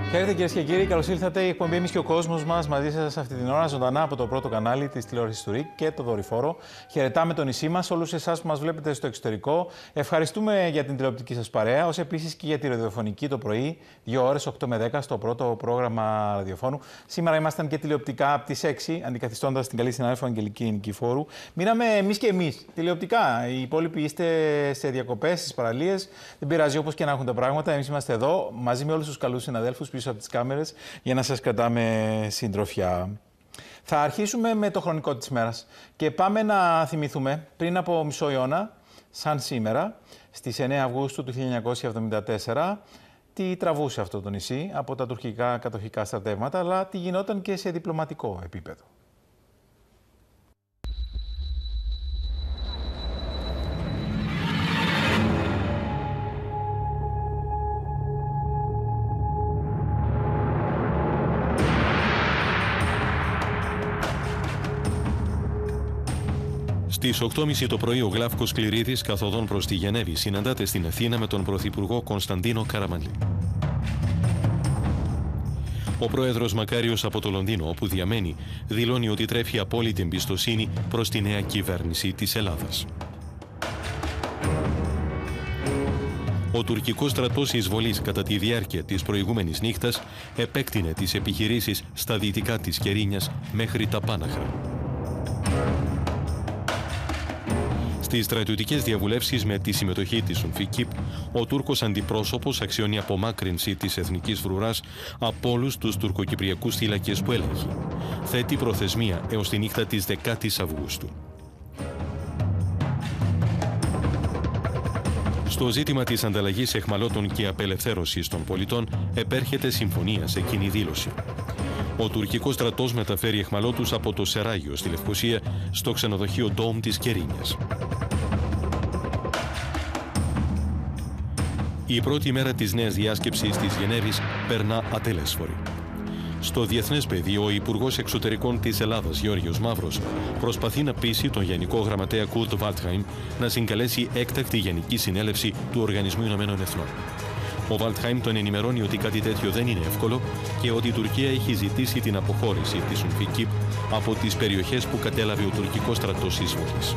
Χαίρετε κυρίες και κύριοι, καλώς ήρθατε. Η εκπομπή Εμείς και ο Κόσμος μας μαζί σας αυτή την ώρα, ζωντανά από το πρώτο κανάλι της τηλεόρασης του ΡΙΚ και το δορυφόρο. Χαιρετάμε το νησί μας, όλους εσάς που μας βλέπετε στο εξωτερικό. Ευχαριστούμε για την τηλεοπτική σας παρέα, ως επίσης και για τη ραδιοφωνική το πρωί, 2 ώρες 8 με 10 στο πρώτο πρόγραμμα ραδιοφώνου. Σήμερα ήμασταν και τηλεοπτικά από τις 6, αντικαθιστώντας την καλή συνάδελφο Αγγελική Νικηφόρου. Μείναμε εμείς και εμείς τηλεοπτικά. Οι υπόλοιποι είστε σε διακοπές, στις παραλίες. Δεν πειράζει, όπως και να έχουν τα πράγματα. Εμείς είμαστε εδώ μαζί με όλους τους καλούς συναδέλφους πίσω από τις κάμερες για να σας κρατάμε συντροφιά. Θα αρχίσουμε με το χρονικό της μέρας και πάμε να θυμηθούμε πριν από μισό αιώνα, σαν σήμερα, στις 9 Αυγούστου του 1974, τι τραβούσε αυτό το νησί από τα τουρκικά κατοχικά στρατεύματα, αλλά τι γινόταν και σε διπλωματικό επίπεδο. Στις 8.30 το πρωί ο Γλαύκος Κληρίδης, καθοδόν προς τη Γενέβη, συναντάται στην Αθήνα με τον Πρωθυπουργό Κωνσταντίνο Καραμανλή. Ο πρόεδρος Μακάριος από το Λονδίνο, όπου διαμένει, δηλώνει ότι τρέφει απόλυτη εμπιστοσύνη προς τη νέα κυβέρνηση της Ελλάδας. Ο τουρκικός στρατός εισβολής κατά τη διάρκεια της προηγούμενης νύχτας επέκτηνε τις επιχειρήσεις στα δυτικά της Κερίνιας μέχρι τα Πάναχρα. Στις στρατιωτικές διαβουλεύσεις με τη συμμετοχή της UNFICYP, ο Τούρκος αντιπρόσωπος αξιώνει απομάκρυνση της εθνικής φρουράς από όλους τους τουρκοκυπριακούς θύλακες που έλεγχε. Θέτει προθεσμία έως τη νύχτα της 10ης Αυγούστου. Στο ζήτημα της ανταλλαγής αιχμαλώτων και απελευθέρωσης των πολιτών επέρχεται συμφωνία σε κοινή δήλωση. Ο τουρκικός στρατός μεταφέρει αιχμαλώτους από το Σεράγιο στη Λευκοσία στο ξενοδοχείο Ντόμ της Κερίνιας. Η πρώτη μέρα της νέας διάσκεψης της Γενέβης περνά ατελέσφορη. Στο διεθνές πεδίο, ο Υπουργός Εξωτερικών της Ελλάδας, Γιώργος Μαύρος, προσπαθεί να πείσει τον Γενικό Γραμματέα Κουρτ Βάλτχαϊμ να συγκαλέσει έκτακτη Γενική Συνέλευση του Οργανισμού Ηνωμένων Εθνών. Ο Βάλτχαϊμ τον ενημερώνει ότι κάτι τέτοιο δεν είναι εύκολο και ότι η Τουρκία έχει ζητήσει την αποχώρηση της UNFICYP από τις περιοχές που κατέλαβε ο τουρκικός στρατός εισβολής.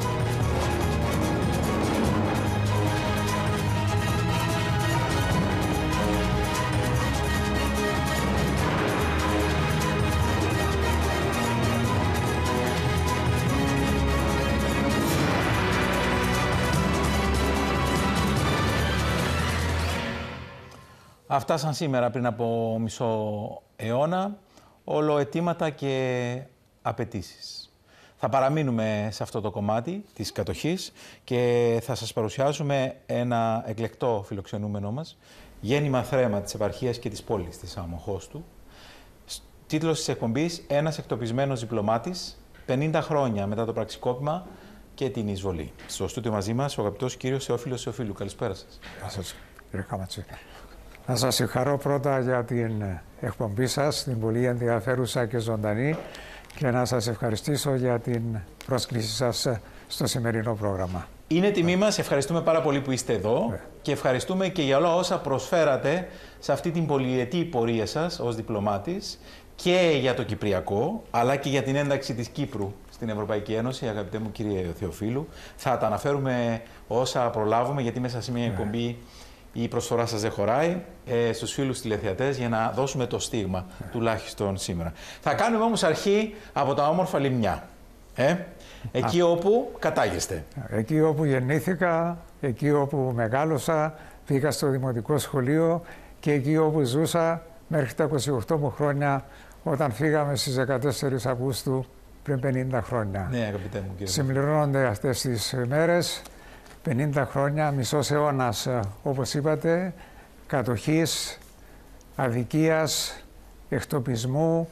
Αυτά σαν σήμερα πριν από μισό αιώνα, όλο αιτήματα και απαιτήσεις. Θα παραμείνουμε σε αυτό το κομμάτι της κατοχής και θα σας παρουσιάσουμε ένα εκλεκτό φιλοξενούμενό μας, γέννημα θρέμα της επαρχίας και της πόλης της Αμοχώστου. Τίτλος της εκπομπής «Ένας εκτοπισμένος διπλωμάτης, 50 χρόνια μετά το πραξικόπημα και την εισβολή». Στο στούντιο μαζί μας ο αγαπητός κύριος Θεόφιλος Θεοφίλου. Καλησπέρα σας. Γεια σας, κύριε Καματσί. Να σας συγχαρώ πρώτα για την εκπομπή σας, την πολύ ενδιαφέρουσα και ζωντανή, και να σας ευχαριστήσω για την πρόσκληση σας στο σημερινό πρόγραμμα. Είναι τιμή μας, ευχαριστούμε πάρα πολύ που είστε εδώ και ευχαριστούμε και για όλα όσα προσφέρατε σε αυτή την πολυετή πορεία σας ως διπλωμάτης και για το Κυπριακό, αλλά και για την ένταξη της Κύπρου στην Ευρωπαϊκή Ένωση, αγαπητέ μου κύριε Θεοφίλου. Θα τα αναφέρουμε όσα προλάβουμε, γιατί μέσα σε μια εκπομπή η προσφορά σας δεν χωράει, στους φίλους τηλεθεατές, για να δώσουμε το στίγμα, τουλάχιστον σήμερα. Θα κάνουμε όμως αρχή από τα όμορφα Λιμνιά, εκεί όπου κατάγεστε. Εκεί όπου γεννήθηκα, εκεί όπου μεγάλωσα, πήγα στο δημοτικό σχολείο και εκεί όπου ζούσα μέχρι τα 28 μου χρόνια, όταν φύγαμε στις 14 Αυγούστου πριν 50 χρόνια. Ναι, αγαπητέ μου κύριε. Συμπληρώνονται αυτές τις μέρες 50 χρόνια, μισός αιώνας, όπως είπατε, κατοχής, αδικίας, εκτοπισμού,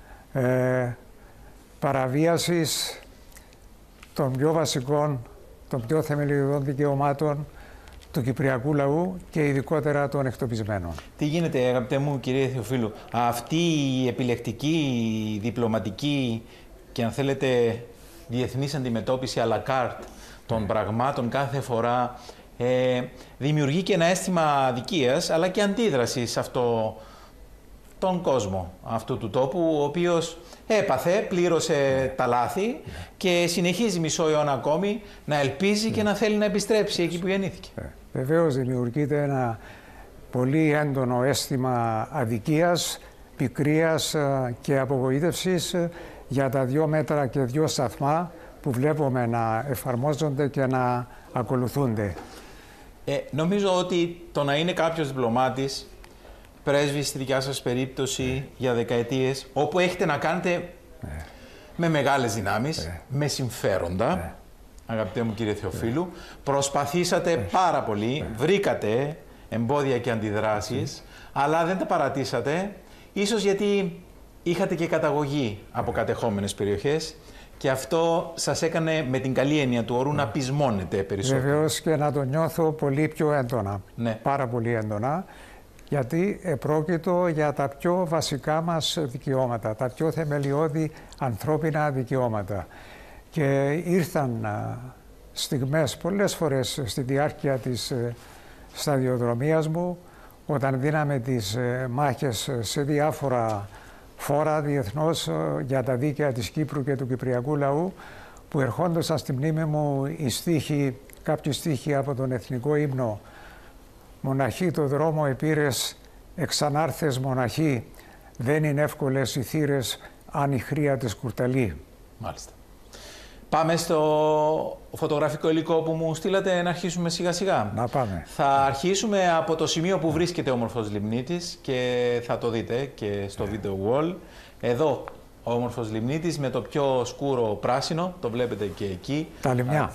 παραβίασης των πιο βασικών, των πιο θεμελιωδών δικαιωμάτων του κυπριακού λαού και ειδικότερα των εκτοπισμένων. Τι γίνεται, αγαπητέ μου κύριε Θεοφίλου, αυτή η επιλεκτική, διπλωματική και αν θέλετε διεθνής αντιμετώπιση à la carte των πραγμάτων κάθε φορά δημιουργεί και ένα αίσθημα αδικίας αλλά και αντίδραση σε αυτό τον κόσμο αυτού του τόπου, ο οποίος έπαθε, πλήρωσε τα λάθη και συνεχίζει μισό αιώνα ακόμη να ελπίζει και να θέλει να επιστρέψει εκεί που γεννήθηκε. Βεβαίως δημιουργείται ένα πολύ έντονο αίσθημα αδικίας, πικρίας και απογοήτευσης για τα 2 μέτρα και 2 σταθμά που βλέπουμε να εφαρμόζονται και να ακολουθούνται. Νομίζω ότι το να είναι κάποιος διπλωμάτης, πρέσβης στη δικιά σας περίπτωση για δεκαετίες, όπου έχετε να κάνετε με μεγάλες δυνάμεις, με συμφέροντα, αγαπητέ μου κύριε Θεοφίλου, προσπαθήσατε πάρα πολύ, βρήκατε εμπόδια και αντιδράσεις, αλλά δεν τα παρατήσατε, ίσως γιατί είχατε και καταγωγή από κατεχόμενες περιοχές και αυτό σας έκανε με την καλή έννοια του όρου να πεισμώνετε περισσότερο. Βεβαίως και να το νιώθω πολύ πιο έντονα, πάρα πολύ έντονα, γιατί επρόκειτο για τα πιο βασικά μας δικαιώματα, τα πιο θεμελιώδη ανθρώπινα δικαιώματα. Και ήρθαν στιγμές πολλές φορές στη διάρκεια της σταδιοδρομίας μου, όταν δίναμε τις μάχες σε διάφορα φόρα διεθνώς για τα δίκαια της Κύπρου και του κυπριακού λαού, που ερχόντουσαν στη μνήμη μου κάποιοι στίχοι από τον εθνικό ύμνο. «Μοναχή το δρόμο επήρες, εξανάρθες μοναχή, δεν είναι εύκολες οι θύρες, αν η χρία της κουρταλεί». Μάλιστα. Πάμε στο φωτογραφικό υλικό που μου στείλατε να αρχίσουμε σιγά σιγά. Να πάμε. Θα αρχίσουμε από το σημείο που βρίσκεται ο όμορφος Λιμνίτης και θα το δείτε και στο video wall. Εδώ ο όμορφος Λιμνίτης με το πιο σκούρο πράσινο, το βλέπετε και εκεί. Τα λιμνιά.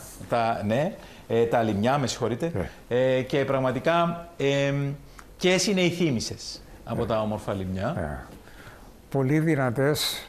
Τα λιμνιά, με συγχωρείτε. Και πραγματικά ποιες είναι οι θύμησες από τα όμορφα λιμνιά. Πολύ δυνατές,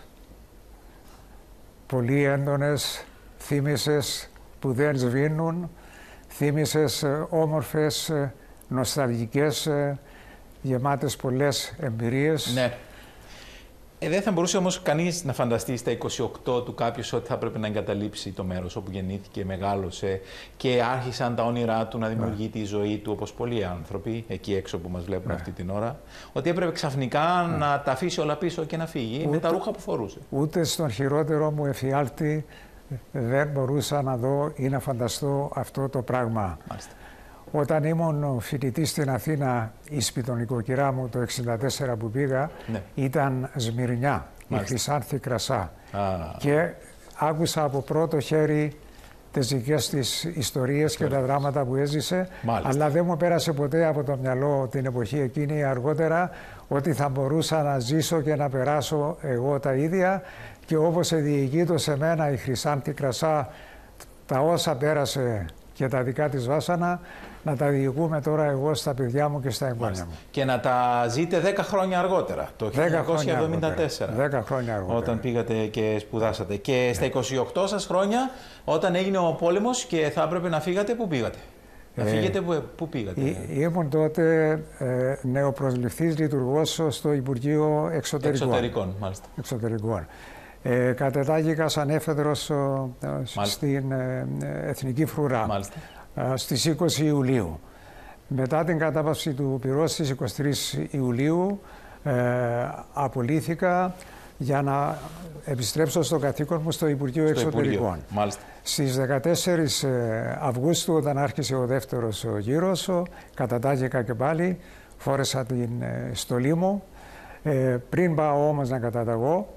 πολύ έντονες θύμησες που δεν σβήνουν, θύμησες όμορφες, νοσταλγικές, γεμάτες πολλές εμπειρίες. Ναι. Δεν θα μπορούσε όμως κανείς να φανταστεί στα 28 του κάποιος ότι θα πρέπει να εγκαταλείψει το μέρος όπου γεννήθηκε, μεγάλωσε και άρχισαν τα όνειρά του να δημιουργεί τη ζωή του, όπως πολλοί άνθρωποι εκεί έξω που μας βλέπουν αυτή την ώρα, ότι έπρεπε ξαφνικά να τα αφήσει όλα πίσω και να φύγει με τα ρούχα που φορούσε. Ούτε στον χειρότερο μου εφιάλτη δεν μπορούσα να δω ή να φανταστώ αυτό το πράγμα. Μάλιστα. Όταν ήμουν φοιτητής στην Αθήνα, η σπιτονικοκυρά μου το 1964 που πήγα, ήταν Σμυρνιά, η Χρυσάνθη Κρασά. Και άκουσα από πρώτο χέρι τις δικές της ιστορίες και τα δράματα που έζησε, αλλά δεν μου πέρασε ποτέ από το μυαλό την εποχή εκείνη αργότερα ότι θα μπορούσα να ζήσω και να περάσω εγώ τα ίδια, και όπως διηγείτο σε μένα η Χρυσάνθη Κρασά τα όσα πέρασε και τα δικά της βάσανα, να τα διηγούμε τώρα εγώ στα παιδιά μου και στα εγγόνια μου. Και να τα ζείτε 10 χρόνια αργότερα, το 1974. 10 χρόνια αργότερα. Όταν πήγατε και σπουδάσατε. Και στα 28 σας χρόνια, όταν έγινε ο πόλεμος και θα έπρεπε να φύγατε, πού πήγατε? Να φύγετε, πού πήγατε? Ήμουν τότε νεοπροσληφθής λειτουργός στο Υπουργείο Εξωτερικών. Μάλιστα. Εξωτερικών. Κατετάγηκα σαν έφεδρος στην Εθνική Φρουρά. Μάλιστα. Στις 20 Ιουλίου. Μετά την κατάβαση του πυρός στις 23 Ιουλίου απολύθηκα για να επιστρέψω στο καθήκον μου στο Υπουργείο Εξωτερικών. Στις 14 Αυγούστου, όταν άρχισε ο δεύτερος γύρος, κατατάγηκα και πάλι, φόρεσα την στολή μου. Πριν πάω όμως να καταταγώ,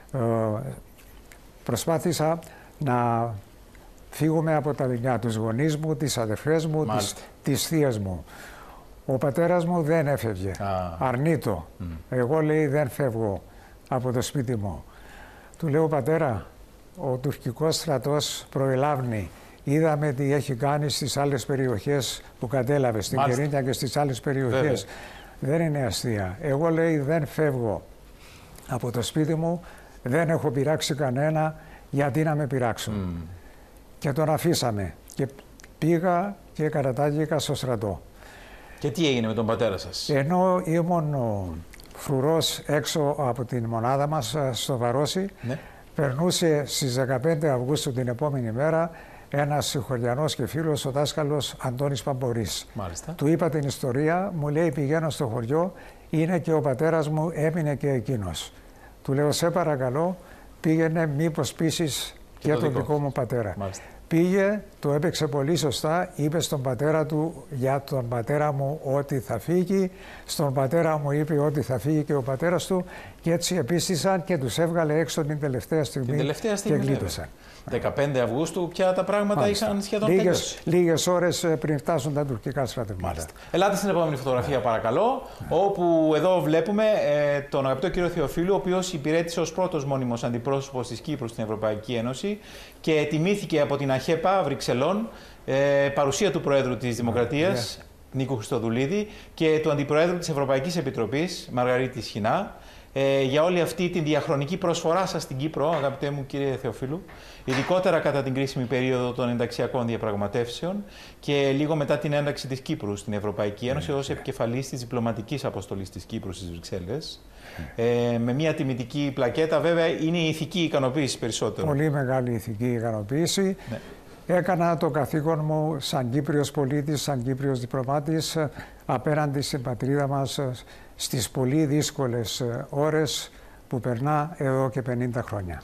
προσπάθησα να φύγουμε από τα λιμνιά, τους γονείς μου, τις αδερφές μου, τις θείες μου. Ο πατέρας μου δεν έφευγε, αρνείτο. Εγώ, λέει, δεν φεύγω από το σπίτι μου. Του λέω, πατέρα, ο τουρκικός στρατός προελάβνει. Είδαμε τι έχει κάνει στις άλλες περιοχές που κατέλαβε, στην Κερίνια και στις άλλες περιοχές. Δεν είναι αστεία. Εγώ, λέει, δεν φεύγω από το σπίτι μου, δεν έχω πειράξει κανένα, γιατί να με πειράξουν. Και τον αφήσαμε και πήγα και κατατάγηκα στο στρατό. Και τι έγινε με τον πατέρα σας? Ενώ ήμουν φρουρός έξω από την μονάδα μας στο Βαρόσι, περνούσε στις 15 Αυγούστου την επόμενη μέρα ένας συγχωριανός και φίλος, ο δάσκαλος Αντώνης Παμπορής. Μάλιστα. Του είπα την ιστορία, μου λέει πηγαίνω στο χωριό, είναι και ο πατέρας μου, έμεινε και εκείνος. Του λέω σε παρακαλώ πήγαινε μήπως πείσεις και τον δικό μου πατέρα. Μάλιστα. Πήγε, το έπαιξε πολύ σωστά, είπε στον πατέρα του για τον πατέρα μου ότι θα φύγει, στον πατέρα μου είπε ότι θα φύγει και ο πατέρας του και έτσι επίστησαν και τους έβγαλε έξω την τελευταία στιγμή, και γλίτωσαν. 15 Αυγούστου πια τα πράγματα είχαν σχεδόν τελειώσει. Λίγες ώρες πριν φτάσουν τα τουρκικά στρατεύματα. Ελάτε στην επόμενη φωτογραφία παρακαλώ, όπου εδώ βλέπουμε τον αγαπητό κύριο Θεοφίλου, ο οποίος υπηρέτησε ως πρώτος μόνιμος αντιπρόσωπος της Κύπρου στην Ευρωπαϊκή Ένωση και τιμήθηκε από την ΑΧΕΠΑ Βρυξελών, παρουσία του Προέδρου της Δημοκρατίας, Νίκου Χριστοδουλίδη, και του Αντιπροέδρου της Ευρωπαϊκής Επιτροπής, Μαργαρίτη Σχοινά, για όλη αυτή τη διαχρονική προσφορά σας στην Κύπρο, αγαπητέ μου κύριε Θεοφίλου, ειδικότερα κατά την κρίσιμη περίοδο των ενταξιακών διαπραγματεύσεων και λίγο μετά την ένταξη της Κύπρου στην Ευρωπαϊκή Ένωση ως επικεφαλής της διπλωματικής αποστολής της Κύπρου στις Βρυξέλλες. Με μια τιμητική πλακέτα, βέβαια είναι η ηθική ικανοποίηση περισσότερο. Πολύ μεγάλη ηθική ικανοποίηση. Ναι. Έκανα το καθήκον μου σαν Κύπριος πολίτης, σαν Κύπριος διπλωμάτης απέναντι στην πατρίδα μας στις πολύ δύσκολες ώρες που περνά εδώ και 50 χρόνια.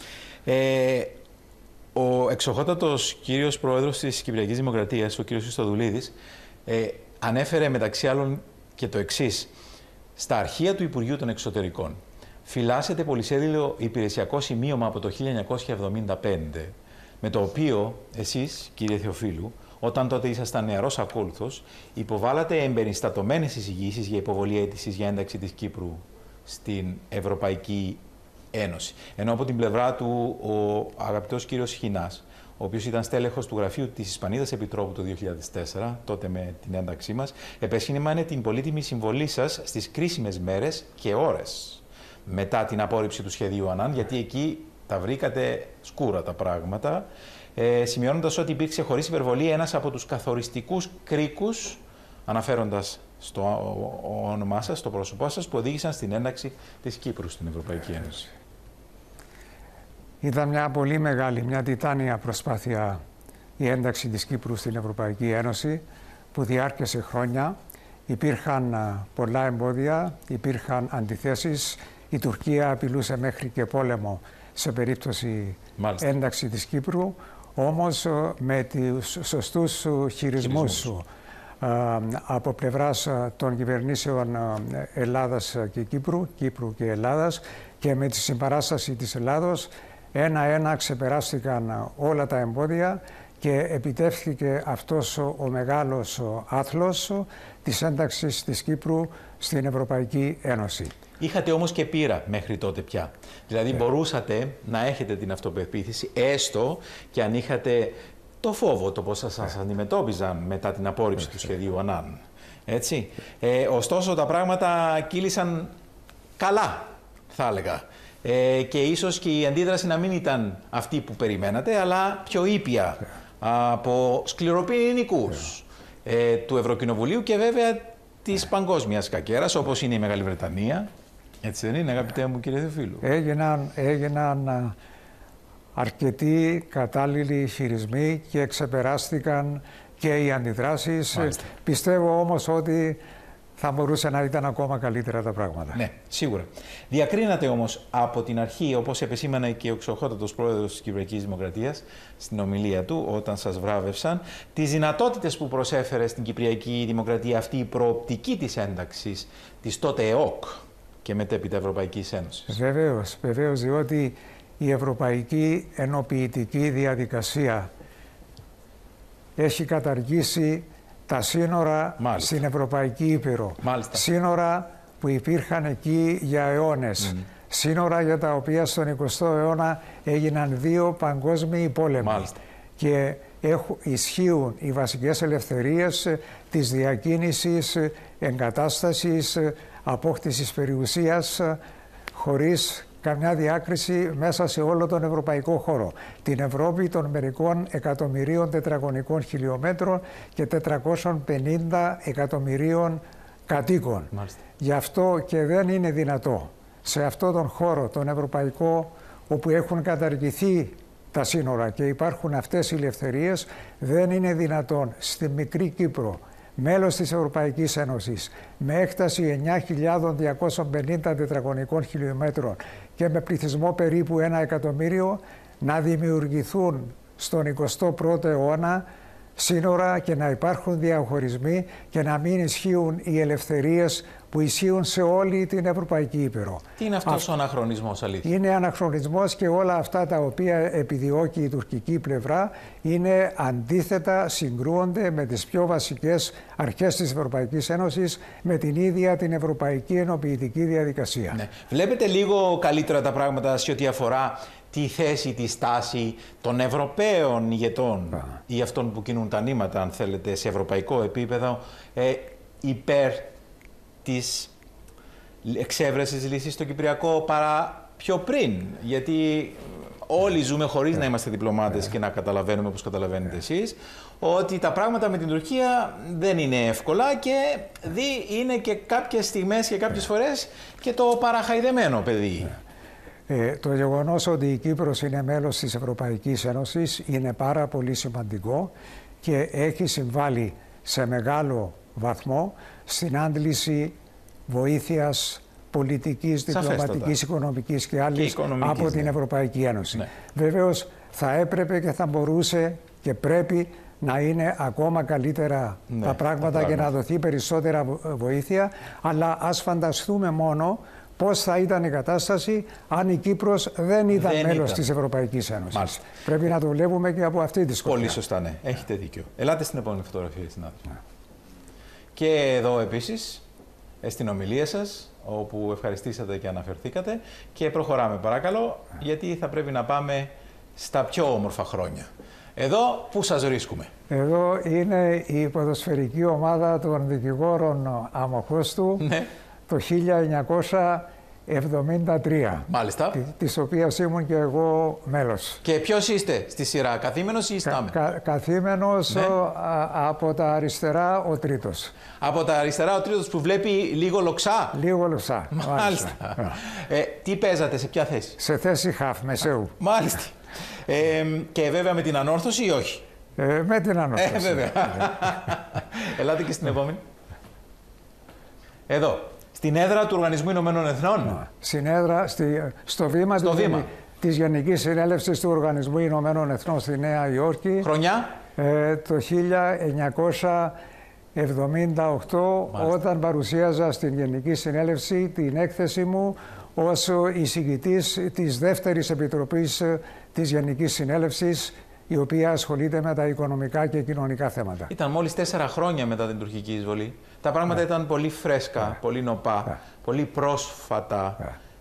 Ο εξοχότατος κύριος Πρόεδρος της Κυπριακής Δημοκρατίας, ο κύριος Χριστοδουλίδης, ανέφερε μεταξύ άλλων και το εξής. Στα αρχεία του Υπουργείου των Εξωτερικών φυλάσσεται πολυσέλιδο υπηρεσιακό σημείωμα από το 1975, με το οποίο εσείς, κύριε Θεοφίλου, όταν τότε ήσασταν νεαρός ακόλουθος, υποβάλατε εμπεριστατωμένες εισηγήσεις για υποβολή αίτησης για ένταξη της Κύπρου στην Ευρωπαϊκή Ένωση. Ενώ από την πλευρά του ο αγαπητός κύριος Σχοινάς, ο οποίος ήταν στέλεχος του γραφείου της Ισπανίδας Επιτρόπου το 2004, τότε με την ένταξή μας, επεσχήνημανε την πολύτιμη συμβολή σας στις κρίσιμες μέρες και ώρες μετά την απόρριψη του σχεδίου Ανάν, γιατί εκεί τα βρήκατε σκούρα τα πράγματα, σημειώνοντας ότι υπήρξε χωρίς υπερβολή ένας από τους καθοριστικούς κρίκους, αναφέροντας στο όνομά σας, στο πρόσωπό σας, που οδήγησαν στην ένταξη της Κύπρου στην Ευρωπαϊκή Ένωση. Ήταν μια πολύ μεγάλη, μια τιτάνια προσπάθεια η ένταξη της Κύπρου στην Ευρωπαϊκή Ένωση που διάρκεσε χρόνια. Υπήρχαν πολλά εμπόδια, υπήρχαν αντιθέσεις. Η Τουρκία απειλούσε μέχρι και πόλεμο σε περίπτωση ένταξη της Κύπρου. Όμως με τους σωστούς χειρισμούς από πλευράς των κυβερνήσεων Ελλάδας και Κύπρου και Ελλάδας και με τη συμπαράσταση της Ελλάδος ένα-ένα ξεπεράστηκαν όλα τα εμπόδια και επιτεύχθηκε αυτός ο μεγάλος άθλος της ένταξης της Κύπρου στην Ευρωπαϊκή Ένωση. Είχατε όμως και πείρα μέχρι τότε πια. Δηλαδή μπορούσατε να έχετε την αυτοπεποίθηση, έστω και αν είχατε το φόβο, το πώς σας αντιμετώπιζαν μετά την απόρριψη του σχεδίου Ανάν. Έτσι. Ωστόσο τα πράγματα κύλησαν καλά, θα έλεγα. Και ίσως και η αντίδραση να μην ήταν αυτή που περιμένατε, αλλά πιο ήπια από σκληροπυρηνικούς του Ευρωκοινοβουλίου και βέβαια της παγκόσμιας κακέρας, όπως είναι η Μεγάλη Βρετανία. Έτσι δεν είναι, αγαπητέ μου κύριε Θεοφίλου? Έγιναν αρκετοί κατάλληλοι χειρισμοί και ξεπεράστηκαν και οι αντιδράσεις. Μάλιστα. Πιστεύω όμως ότι θα μπορούσε να ήταν ακόμα καλύτερα τα πράγματα. Ναι, σίγουρα. Διακρίνατε όμως από την αρχή, όπως επεσήμανε και ο εξοχότατος πρόεδρος της Κυπριακής Δημοκρατίας στην ομιλία του, όταν σας βράβευσαν, τις δυνατότητες που προσέφερε στην Κυπριακή Δημοκρατία αυτή η προοπτική της ένταξης της τότε ΕΟΚ και μετέπειτα Ευρωπαϊκής Ένωσης. Βεβαίως, διότι η ευρωπαϊκή ενοποιητική διαδικασία έχει καταργήσει τα σύνορα στην Ευρωπαϊκή Ήπειρο. Σύνορα που υπήρχαν εκεί για αιώνες. Σύνορα για τα οποία στον 20ο αιώνα έγιναν 2 παγκόσμιοι πόλεμοι. Και ισχύουν οι βασικές ελευθερίες της διακίνησης, εγκατάστασης, απόκτησης περιουσίας χωρίς καμιά διάκριση μέσα σε όλο τον ευρωπαϊκό χώρο. Την Ευρώπη των μερικών εκατομμυρίων τετραγωνικών χιλιόμετρων και 450 εκατομμυρίων κατοίκων. Γι' αυτό και δεν είναι δυνατό σε αυτόν τον χώρο, τον ευρωπαϊκό, όπου έχουν καταργηθεί τα σύνορα και υπάρχουν αυτές οι ελευθερίες, δεν είναι δυνατόν στη μικρή Κύπρο, μέλος της Ευρωπαϊκής Ένωσης, με έκταση 9.250 τετραγωνικών χιλιόμετρων και με πληθυσμό περίπου 1 εκατομμύριο, να δημιουργηθούν στον 21ο αιώνα σύνορα και να υπάρχουν διαχωρισμοί και να μην ισχύουν οι ελευθερίες που ισχύουν σε όλη την Ευρωπαϊκή Ήπειρο. Τι είναι αυτός ο αναχρονισμός, αλήθεια? Είναι αναχρονισμός και όλα αυτά τα οποία επιδιώκει η τουρκική πλευρά είναι αντίθετα, συγκρούονται με τις πιο βασικές αρχές της Ευρωπαϊκής Ένωσης, με την ίδια την Ευρωπαϊκή Ενοποιητική Διαδικασία. Ναι. Βλέπετε λίγο καλύτερα τα πράγματα σε ό,τι αφορά τη θέση, τη στάση των Ευρωπαίων ηγετών ή αυτών που κινούν τα νήματα, αν θέλετε, σε ευρωπαϊκό επίπεδο, υπέρ της εξέβρεσης λύσης στο Κυπριακό παρά πιο πριν? Γιατί όλοι ζούμε χωρίς να είμαστε διπλωμάτες και να καταλαβαίνουμε, όπως καταλαβαίνετε εσείς, ότι τα πράγματα με την Τουρκία δεν είναι εύκολα και είναι και κάποιες στιγμές και κάποιες φορές και το παραχαϊδεμένο παιδί. Το γεγονός ότι η Κύπρος είναι μέλος της Ευρωπαϊκής Ένωσης είναι πάρα πολύ σημαντικό και έχει συμβάλει σε μεγάλο βαθμό στην άντληση βοήθειας πολιτικής, διπλωματικής, οικονομικής και άλλης από την Ευρωπαϊκή Ένωση. Ναι. Βεβαίως θα έπρεπε και θα μπορούσε και πρέπει να είναι ακόμα καλύτερα τα πράγματα και να δοθεί περισσότερα βοήθεια, αλλά ας φανταστούμε μόνο πώς θα ήταν η κατάσταση αν η Κύπρος δεν ήταν μέλος της Ευρωπαϊκής Ένωσης. Μάλιστα. Πρέπει να το βλέπουμε και από αυτή τη σκοπιά. Πολύ σωστά, ναι. Έχετε δίκιο. Ελάτε στην επόμενη φωτογραφία, συνάδελφοι. Ναι. Και εδώ επίσης, στην ομιλία σας, όπου ευχαριστήσατε και αναφερθήκατε, και προχωράμε παρακαλώ, γιατί θα πρέπει να πάμε στα πιο όμορφα χρόνια. Εδώ πού σας βρίσκουμε? Εδώ είναι η ποδοσφαιρική ομάδα των δικηγόρων Αμοχώστου. Ναι. Το 1973, μάλιστα, της οποίας ήμουν και εγώ μέλος. Και ποιος είστε στη σειρά, καθήμενος ή ιστάμενος? Καθήμενος, ναι. Από τα αριστερά ο τρίτος. Από τα αριστερά ο τρίτος που βλέπει λίγο λοξά. Λίγο λοξά. Μάλιστα. Τι παίζατε, σε ποια θέση? Σε θέση χαφ, μεσαίου. Μάλιστα. Και βέβαια με την ανόρθωση ή όχι? Με την ανόρθωση. Βέβαια. Ελάτε και στην επόμενη. Εδώ. Στην έδρα του Οργανισμού Ηνωμένων Εθνών. Στην έδρα, στο βήμα της Γενικής Συνέλευσης του Οργανισμού Ηνωμένων Εθνών στη Νέα Υόρκη. Χρονιά? Το 1978, όταν παρουσίαζα στην Γενική Συνέλευση την έκθεση μου ως εισηγητής της δεύτερης επιτροπής της Γενικής Συνέλευσης, η οποία ασχολείται με τα οικονομικά και κοινωνικά θέματα. Ήταν μόλις 4 χρόνια μετά την τουρκική εισβολή. Τα πράγματα ήταν πολύ φρέσκα, πολύ νοπά, πολύ πρόσφατα.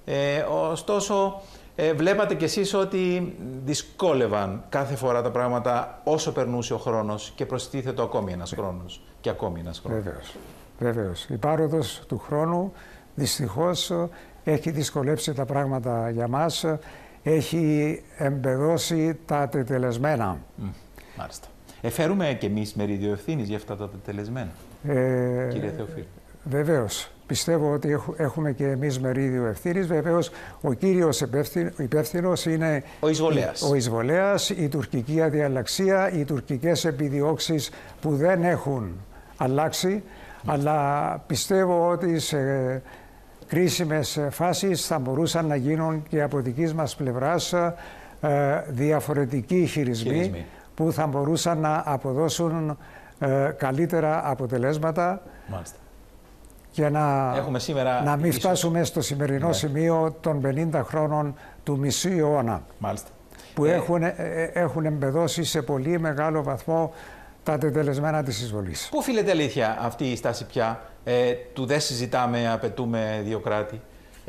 Ωστόσο, βλέπατε κι εσείς ότι δυσκόλευαν κάθε φορά τα πράγματα όσο περνούσε ο χρόνος και προστίθετο ακόμη ένας χρόνος και ακόμη ένας χρόνος. Βεβαίως. Βεβαίως. Η πάροδος του χρόνου δυστυχώς έχει δυσκολέψει τα πράγματα για μας. Έχει εμπεδώσει τα τετελεσμένα. Μάλιστα. Φέρουμε και εμείς μερίδιο ευθύνης για αυτά τα τετελεσμένα, κύριε Θεοφίλου? Βεβαίως. Πιστεύω ότι έχουμε και εμείς μερίδιο ευθύνης. Βεβαίως, ο κύριος υπεύθυνος είναι ο εισβολέας, η τουρκική αδιαλλαξία, οι τουρκικές επιδιώξεις που δεν έχουν αλλάξει. Αλλά πιστεύω ότι σε κρίσιμες φάσεις θα μπορούσαν να γίνουν και από δικής μας πλευράς διαφορετικοί χειρισμοί που θα μπορούσαν να αποδώσουν καλύτερα αποτελέσματα. Μάλιστα. Και να μην φτάσουμε στο σημερινό σημείο των 50 χρόνων του μισού αιώνα. Μάλιστα. Που έχουν εμπεδώσει σε πολύ μεγάλο βαθμό τα τετελεσμένα της εισβολής. Πού οφείλεται αλήθεια αυτή η στάση πια του δεν συζητάμε, απαιτούμε δύο κράτη?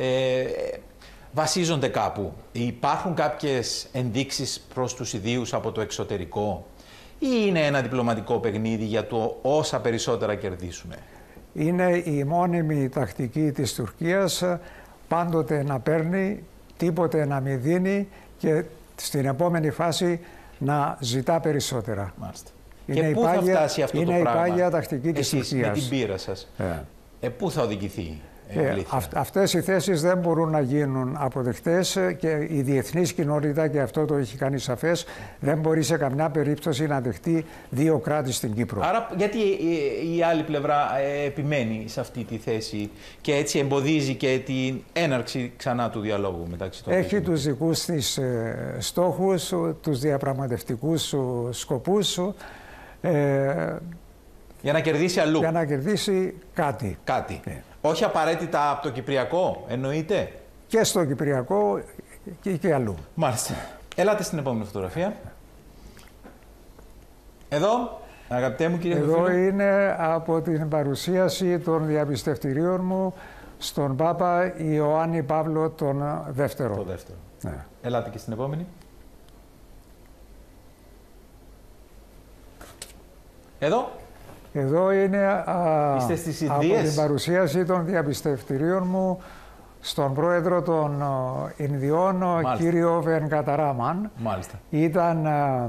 Βασίζονται κάπου? Υπάρχουν κάποιες ενδείξεις προς τους ιδίους από το εξωτερικό? Ή είναι ένα διπλωματικό παιχνίδι για το όσα περισσότερα κερδίσουμε? Είναι η μόνιμη τακτική της Τουρκίας, πάντοτε να παίρνει, τίποτε να μην δίνει και στην επόμενη φάση να ζητά περισσότερα. Μάλιστα. Είναι και πού θα φτάσει αυτό το πράγμα? Είναι η πάγια τακτική της Τουρκίας. Με την πείρα σας, πού θα οδηγηθεί? Αυτές οι θέσεις δεν μπορούν να γίνουν αποδεκτές και η διεθνής κοινότητα, και αυτό το έχει κάνει σαφές, δεν μπορεί σε καμιά περίπτωση να δεχτεί δύο κράτη στην Κύπρο. Άρα γιατί η άλλη πλευρά επιμένει σε αυτή τη θέση και έτσι εμποδίζει και την έναρξη ξανά του διαλόγου μεταξύ των Έχει τους δικούς της στόχους, τους διαπραγματευτικούς σκοπούς, για να κερδίσει αλλού. Για να κερδίσει κάτι. Όχι απαραίτητα από το Κυπριακό, εννοείται. Και στο Κυπριακό και αλλού. Μάλιστα. Ελάτε στην επόμενη φωτογραφία. Εδώ, αγαπητέ μου κύριε Θεοφίλου. Εδώ είναι από την παρουσίαση των διαπιστευτηρίων μου στον Πάπα Ιωάννη Παύλο τον Δεύτερο. Το δεύτερο. Ναι. Ελάτε και στην επόμενη. Εδώ. Εδώ είναι από την παρουσίαση των διαπιστευτηρίων μου στον πρόεδρο των Ινδιών, κύριο Βενκαταράμαν. Μάλιστα. Ήταν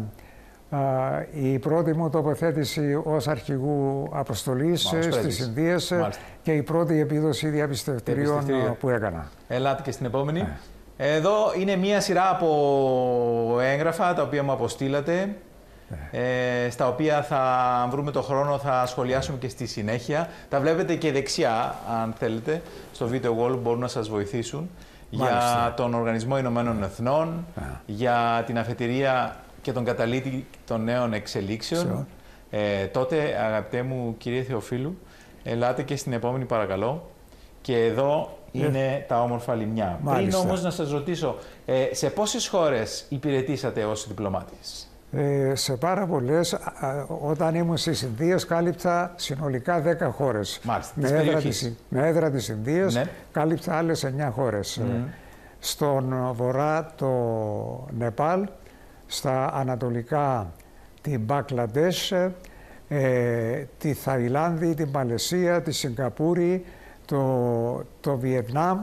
η πρώτη μου τοποθέτηση ως αρχηγού αποστολής στις Ινδίες και η πρώτη επίδοση διαπιστευτηρίων που έκανα. Ελάτε και στην επόμενη. Εδώ είναι μία σειρά από έγγραφα τα οποία μου αποστήλατε. Στα οποία θα βρούμε το χρόνο, θα σχολιάσουμε και στη συνέχεια. Τα βλέπετε και δεξιά, αν θέλετε, στο video wall μπορούν να σας βοηθήσουν. Για τον Οργανισμό Ηνωμένων Εθνών, για την αφετηρία και τον καταλήτη των νέων εξελίξεων. Τότε, αγαπητέ μου κύριε Θεοφίλου, ελάτε και στην επόμενη παρακαλώ. Και εδώ είναι τα όμορφα λιμνιά. Πριν όμως να σας ρωτήσω, σε πόσες χώρες υπηρετήσατε ως διπλωμάτης? Σε πάρα πολλές. Όταν ήμουν στις Ινδίες κάλυψα συνολικά 10 χώρες. Μάλιστα, με έδρα τις Ινδίες κάλυψα άλλες 9 χώρες. Στον βορρά το Νεπάλ, στα ανατολικά την Μπαγκλαντές, τη Θαϊλάνδη, την Μαλαισία, τη Σιγκαπούρη, το Βιετνάμ,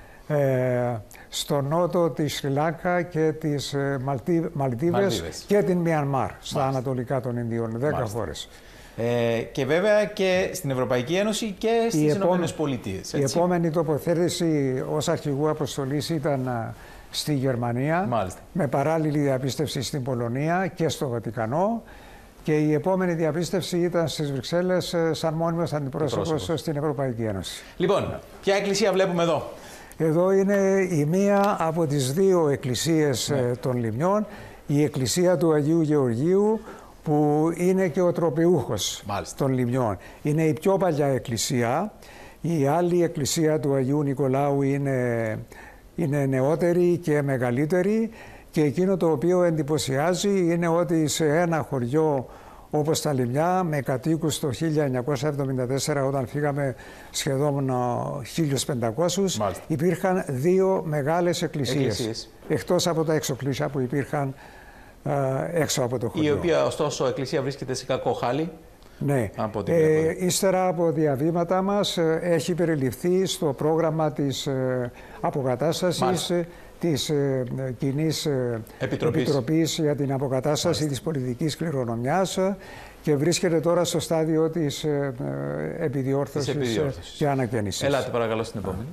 στο νότο τη Σρι Λάγκα και τις Μαλδίβες και την Μιανμάρ, στα ανατολικά των Ινδιών, 10 χώρες. Και βέβαια και στην Ευρωπαϊκή Ένωση και στις Ηνωμένες Πολιτείες. Η επόμενη τοποθέτηση ως αρχηγού αποστολής ήταν στη Γερμανία, με παράλληλη διαπίστευση στην Πολωνία και στο Βατικανό. Και η επόμενη διαπίστευση ήταν στις Βρυξέλλες σαν μόνιμος αντιπρόσωπος στην Ευρωπαϊκή Ένωση. Λοιπόν, ποια εκκλησία βλέπουμε εδώ? Εδώ είναι η μία από τις δύο εκκλησίες των Λιμνιών, η εκκλησία του Αγίου Γεωργίου, που είναι και ο τροπεούχος των Λιμνιών. Είναι η πιο παλιά εκκλησία. Η άλλη εκκλησία του Αγίου Νικολάου είναι νεότερη και μεγαλύτερη, και εκείνο το οποίο εντυπωσιάζει είναι ότι σε ένα χωριό όπως τα Λιμνιά, με κατοίκους το 1974, όταν φύγαμε σχεδόν 1500, υπήρχαν δύο μεγάλες εκκλησίες. Εκτός από τα εξοκλήσια που υπήρχαν έξω από το χωριό. Η οποία ωστόσο η εκκλησία βρίσκεται σε κακό χάλι. Ναι. Ύστερα από διαβήματα μας έχει περιληφθεί στο πρόγραμμα της αποκατάστασης της Κοινής Επιτροπής για την Αποκατάσταση της Πολιτικής Κληρονομιάς και βρίσκεται τώρα στο στάδιο της επιδιόρθωσης και ανακαίνησης. Ελάτε παρακαλώ στην επόμενη.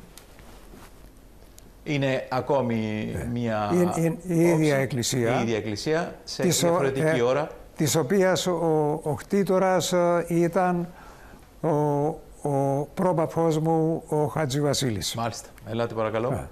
Είναι ακόμη μια η ίδια εκκλησία σε διαφορετική ώρα, της οποίας ο κτήτορας ήταν ο πρόπαπός μου, ο Χατζηβασίλης. Μάλιστα. Ελάτε παρακαλώ.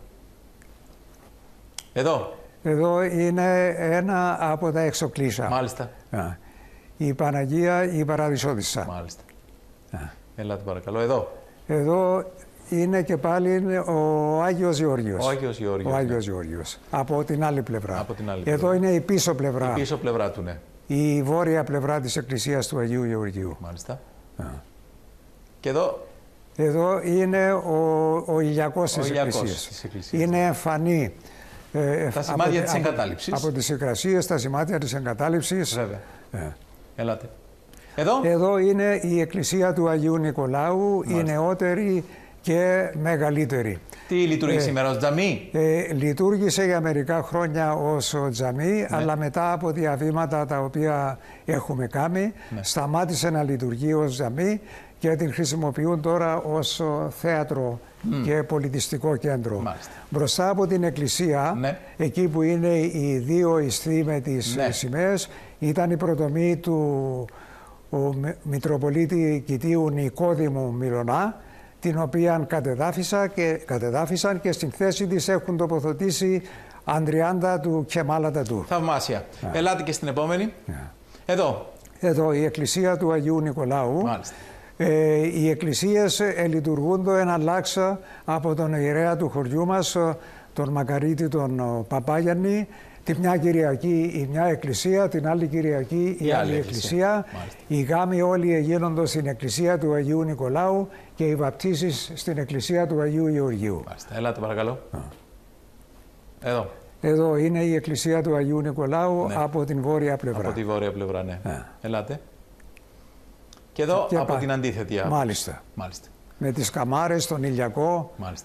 Εδώ. Εδώ είναι ένα από τα εξοκλήσια. Μάλιστα. Η Παναγία η Παραδεισόδισσα. Μάλιστα. Ελάτε παρακαλώ. Εδώ. Εδώ είναι και πάλι ο Άγιος Γεώργιος. Ο Άγιος Γεώργιος. Από την άλλη πλευρά. Εδώ πλευρά. Είναι η πίσω πλευρά. Η πίσω πλευρά του, ναι. Η βόρεια πλευρά της εκκλησίας του Αγίου Γεωργίου. Μάλιστα. Και εδώ. Εδώ είναι ο ηλιακός της εκκλησίας. Είναι εμφανή. Τα σημάδια της εγκατάλειψης. Από τις εικρασίες, τα σημάδια της εγκατάλειψης. Βέβαια. Ελάτε. Εδώ είναι η εκκλησία του Αγίου Νικολάου, η νεότερη και μεγαλύτερη. Τι λειτουργεί σήμερα ως τζαμί? Λειτουργήσε για μερικά χρόνια ως τζαμί, αλλά μετά από διαβήματα τα οποία έχουμε κάνει, σταμάτησε να λειτουργεί ως τζαμί και την χρησιμοποιούν τώρα ως θέατρο και πολιτιστικό κέντρο. Μάλιστα. Μπροστά από την εκκλησία, ναι, εκεί που είναι οι δύο ιστοί με τις ναι, σημαίες, ήταν η πρωτομή του Μητροπολίτη Κητίου Νικόδημου Μιλωνά, την οποία κατεδάφισαν και στην θέση της έχουν τοποθετήσει Ανδριάντα του Κεμάλ Ατατούρκ. Θαυμάσια. Ελάτε και στην επόμενη. Εδώ. Εδώ η εκκλησία του Αγίου Νικολάου. Μάλιστα. Οι εκκλησίες λειτουργούνται εν αλλάξα από τον ιερέα του χωριού μας, τον Μακαρίτη τον Παπάγιαννη. Τη μια Κυριακή η μια εκκλησία, την άλλη Κυριακή η άλλη εκκλησία. Οι γάμοι όλοι γίνονται στην εκκλησία του Αγίου Νικολάου και οι βαπτίσεις στην εκκλησία του Αγίου Γεωργίου. Μάλιστα. Ελάτε παρακαλώ. Εδώ. Εδώ είναι η εκκλησία του Αγίου Νικολάου, ναι, από την βόρεια πλευρά. Από τη βόρεια πλευρά, ναι. Ελάτε. Και εδώ και από την αντίθετη άποψη. Μάλιστα. Μάλιστα. Με τις καμάρες, τον ηλιακό. Μάλιστα.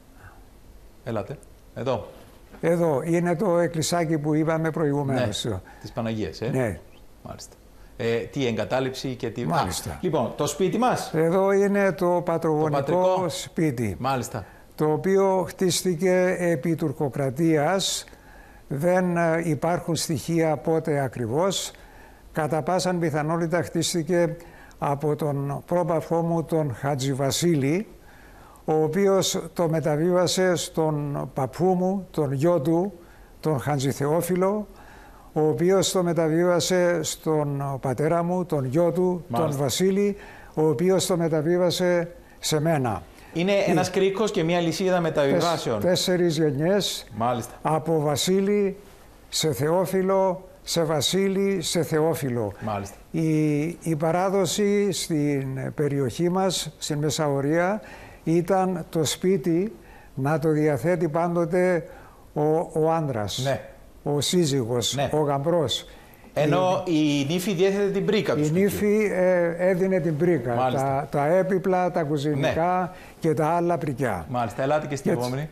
Ελάτε. Εδώ. Εδώ είναι το εκκλησάκι που είπαμε προηγουμένως. Ναι, της Παναγίας, Ναι. Μάλιστα. Τι εγκατάλειψη και τι... Μάλιστα. Λοιπόν, το σπίτι μας. Εδώ είναι το πατρογονικό σπίτι. Μάλιστα. Το οποίο χτίστηκε επί τουρκοκρατίας. Δεν υπάρχουν στοιχεία πότε ακριβώς. Κατά πάσαν πιθανότητα χτίστηκε από τον πρόπαπό μου τον Χατζη Βασίλη, ο οποίος το μεταβίβασε στον παππού μου, τον γιο του, τον Χατζη Θεόφιλο, ο οποίος το μεταβίβασε στον πατέρα μου, τον γιο του, τον Βασίλη, ο οποίος το μεταβίβασε σε μένα. Είναι ένας κρίκος και μια λυσίδα μεταβιβάσεων. 4 γενιές. Μάλιστα. Από Βασίλη σε Θεόφιλο, σε Βασίλη, σε Θεόφιλο. Μάλιστα. Η παράδοση στην περιοχή μας, στην Μεσαωρία, ήταν το σπίτι να το διαθέτει πάντοτε ο άνδρας, ναι, ο σύζυγος, ναι, ο γαμπρός. Ενώ η νύφη διέθετε την πρίκα του σπιτιού. Η νύφη έδινε την πρίκα, τα έπιπλα, τα κουζινικά, ναι, και τα άλλα πρικιά. Μάλιστα, ελάτε και στην επόμενη.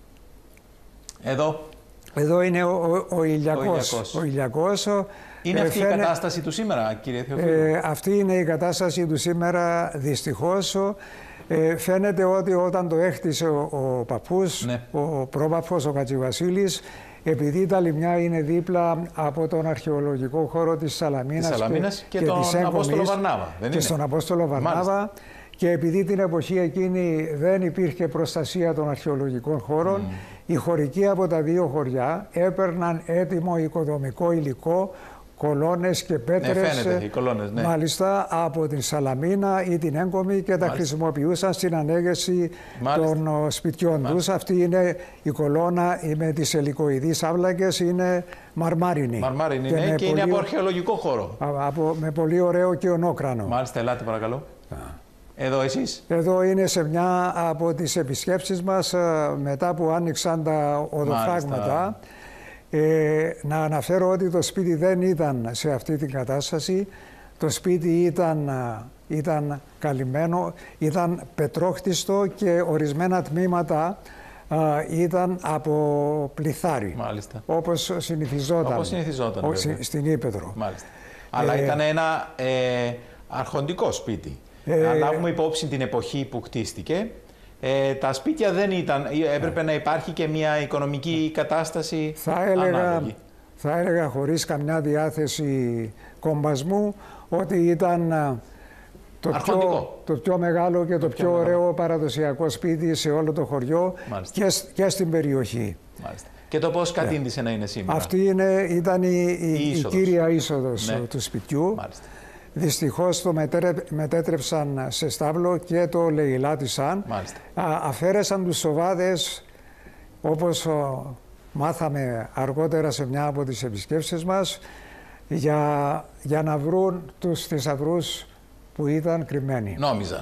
Εδώ. Εδώ είναι ο ηλιακός. Ο ηλιακός. Είναι αυτή η κατάσταση του σήμερα, κύριε Θεοφίλου? Αυτή είναι η κατάσταση του σήμερα, δυστυχώς. Φαίνεται ότι όταν το έχτισε ο παππούς, ναι, ο πρόπαππος, ο Χατζηβασίλης, επειδή τα λιμιά είναι δίπλα από τον αρχαιολογικό χώρο της Σαλαμίνας και τον Απόστολο Βαρνάβα. Και στον Απόστολο Βαρνάβα. Και επειδή την εποχή εκείνη δεν υπήρχε προστασία των αρχαιολογικών χώρων, οι χωρικοί από τα δύο χωριά έπαιρναν έτοιμο οικοδομικό υλικό, κολόνες και πέτρες, οι κολόνες, ναι, μάλιστα από την Σαλαμίνα ή την Έγκομη, και τα χρησιμοποιούσαν στην ανέγερση των σπιτιών τους. Αυτή είναι η κολόνα με τις ελικοειδείς άβλακες, είναι μαρμάρινη. Μαρμάρινη, ναι, και είναι από αρχαιολογικό χώρο. Με πολύ ωραίο και ονόκρανο. Μάλιστα, ελάτε παρακαλώ. Εδώ εσείς. Εδώ είναι σε μια από τις επισκέψεις μας, μετά που άνοιξαν τα οδοφράγματα. Να αναφέρω ότι το σπίτι δεν ήταν σε αυτή την κατάσταση. Το σπίτι ήταν καλυμμένο, ήταν πετρόχτιστο και ορισμένα τμήματα ήταν από πληθάρι. Μάλιστα. Όπως συνηθιζόταν, στην Ύπαιθρο. Μάλιστα. Αλλά ήταν ένα αρχοντικό σπίτι. Αν λάβουμε υπόψη την εποχή που χτίστηκε, τα σπίτια δεν ήταν, έπρεπε να υπάρχει και μια οικονομική κατάσταση ανάλογη. Θα έλεγα χωρίς καμιά διάθεση κομπασμού ότι ήταν το πιο μεγάλο και το πιο ωραίο παραδοσιακό σπίτι σε όλο το χωριό και στην περιοχή. Μάλιστα. Και το πώς κατήντησε να είναι σήμερα? Αυτή ήταν η κύρια είσοδος, ναι, του σπιτιού. Μάλιστα. Δυστυχώς το μετέτρεψαν σε στάβλο και το λαιλάτισαν. Αφαίρεσαν τους σοβάδες, όπως μάθαμε αργότερα σε μια από τις επισκέψεις μας, για να βρουν τους θησαυρούς που ήταν κρυμμένοι. Νόμιζαν.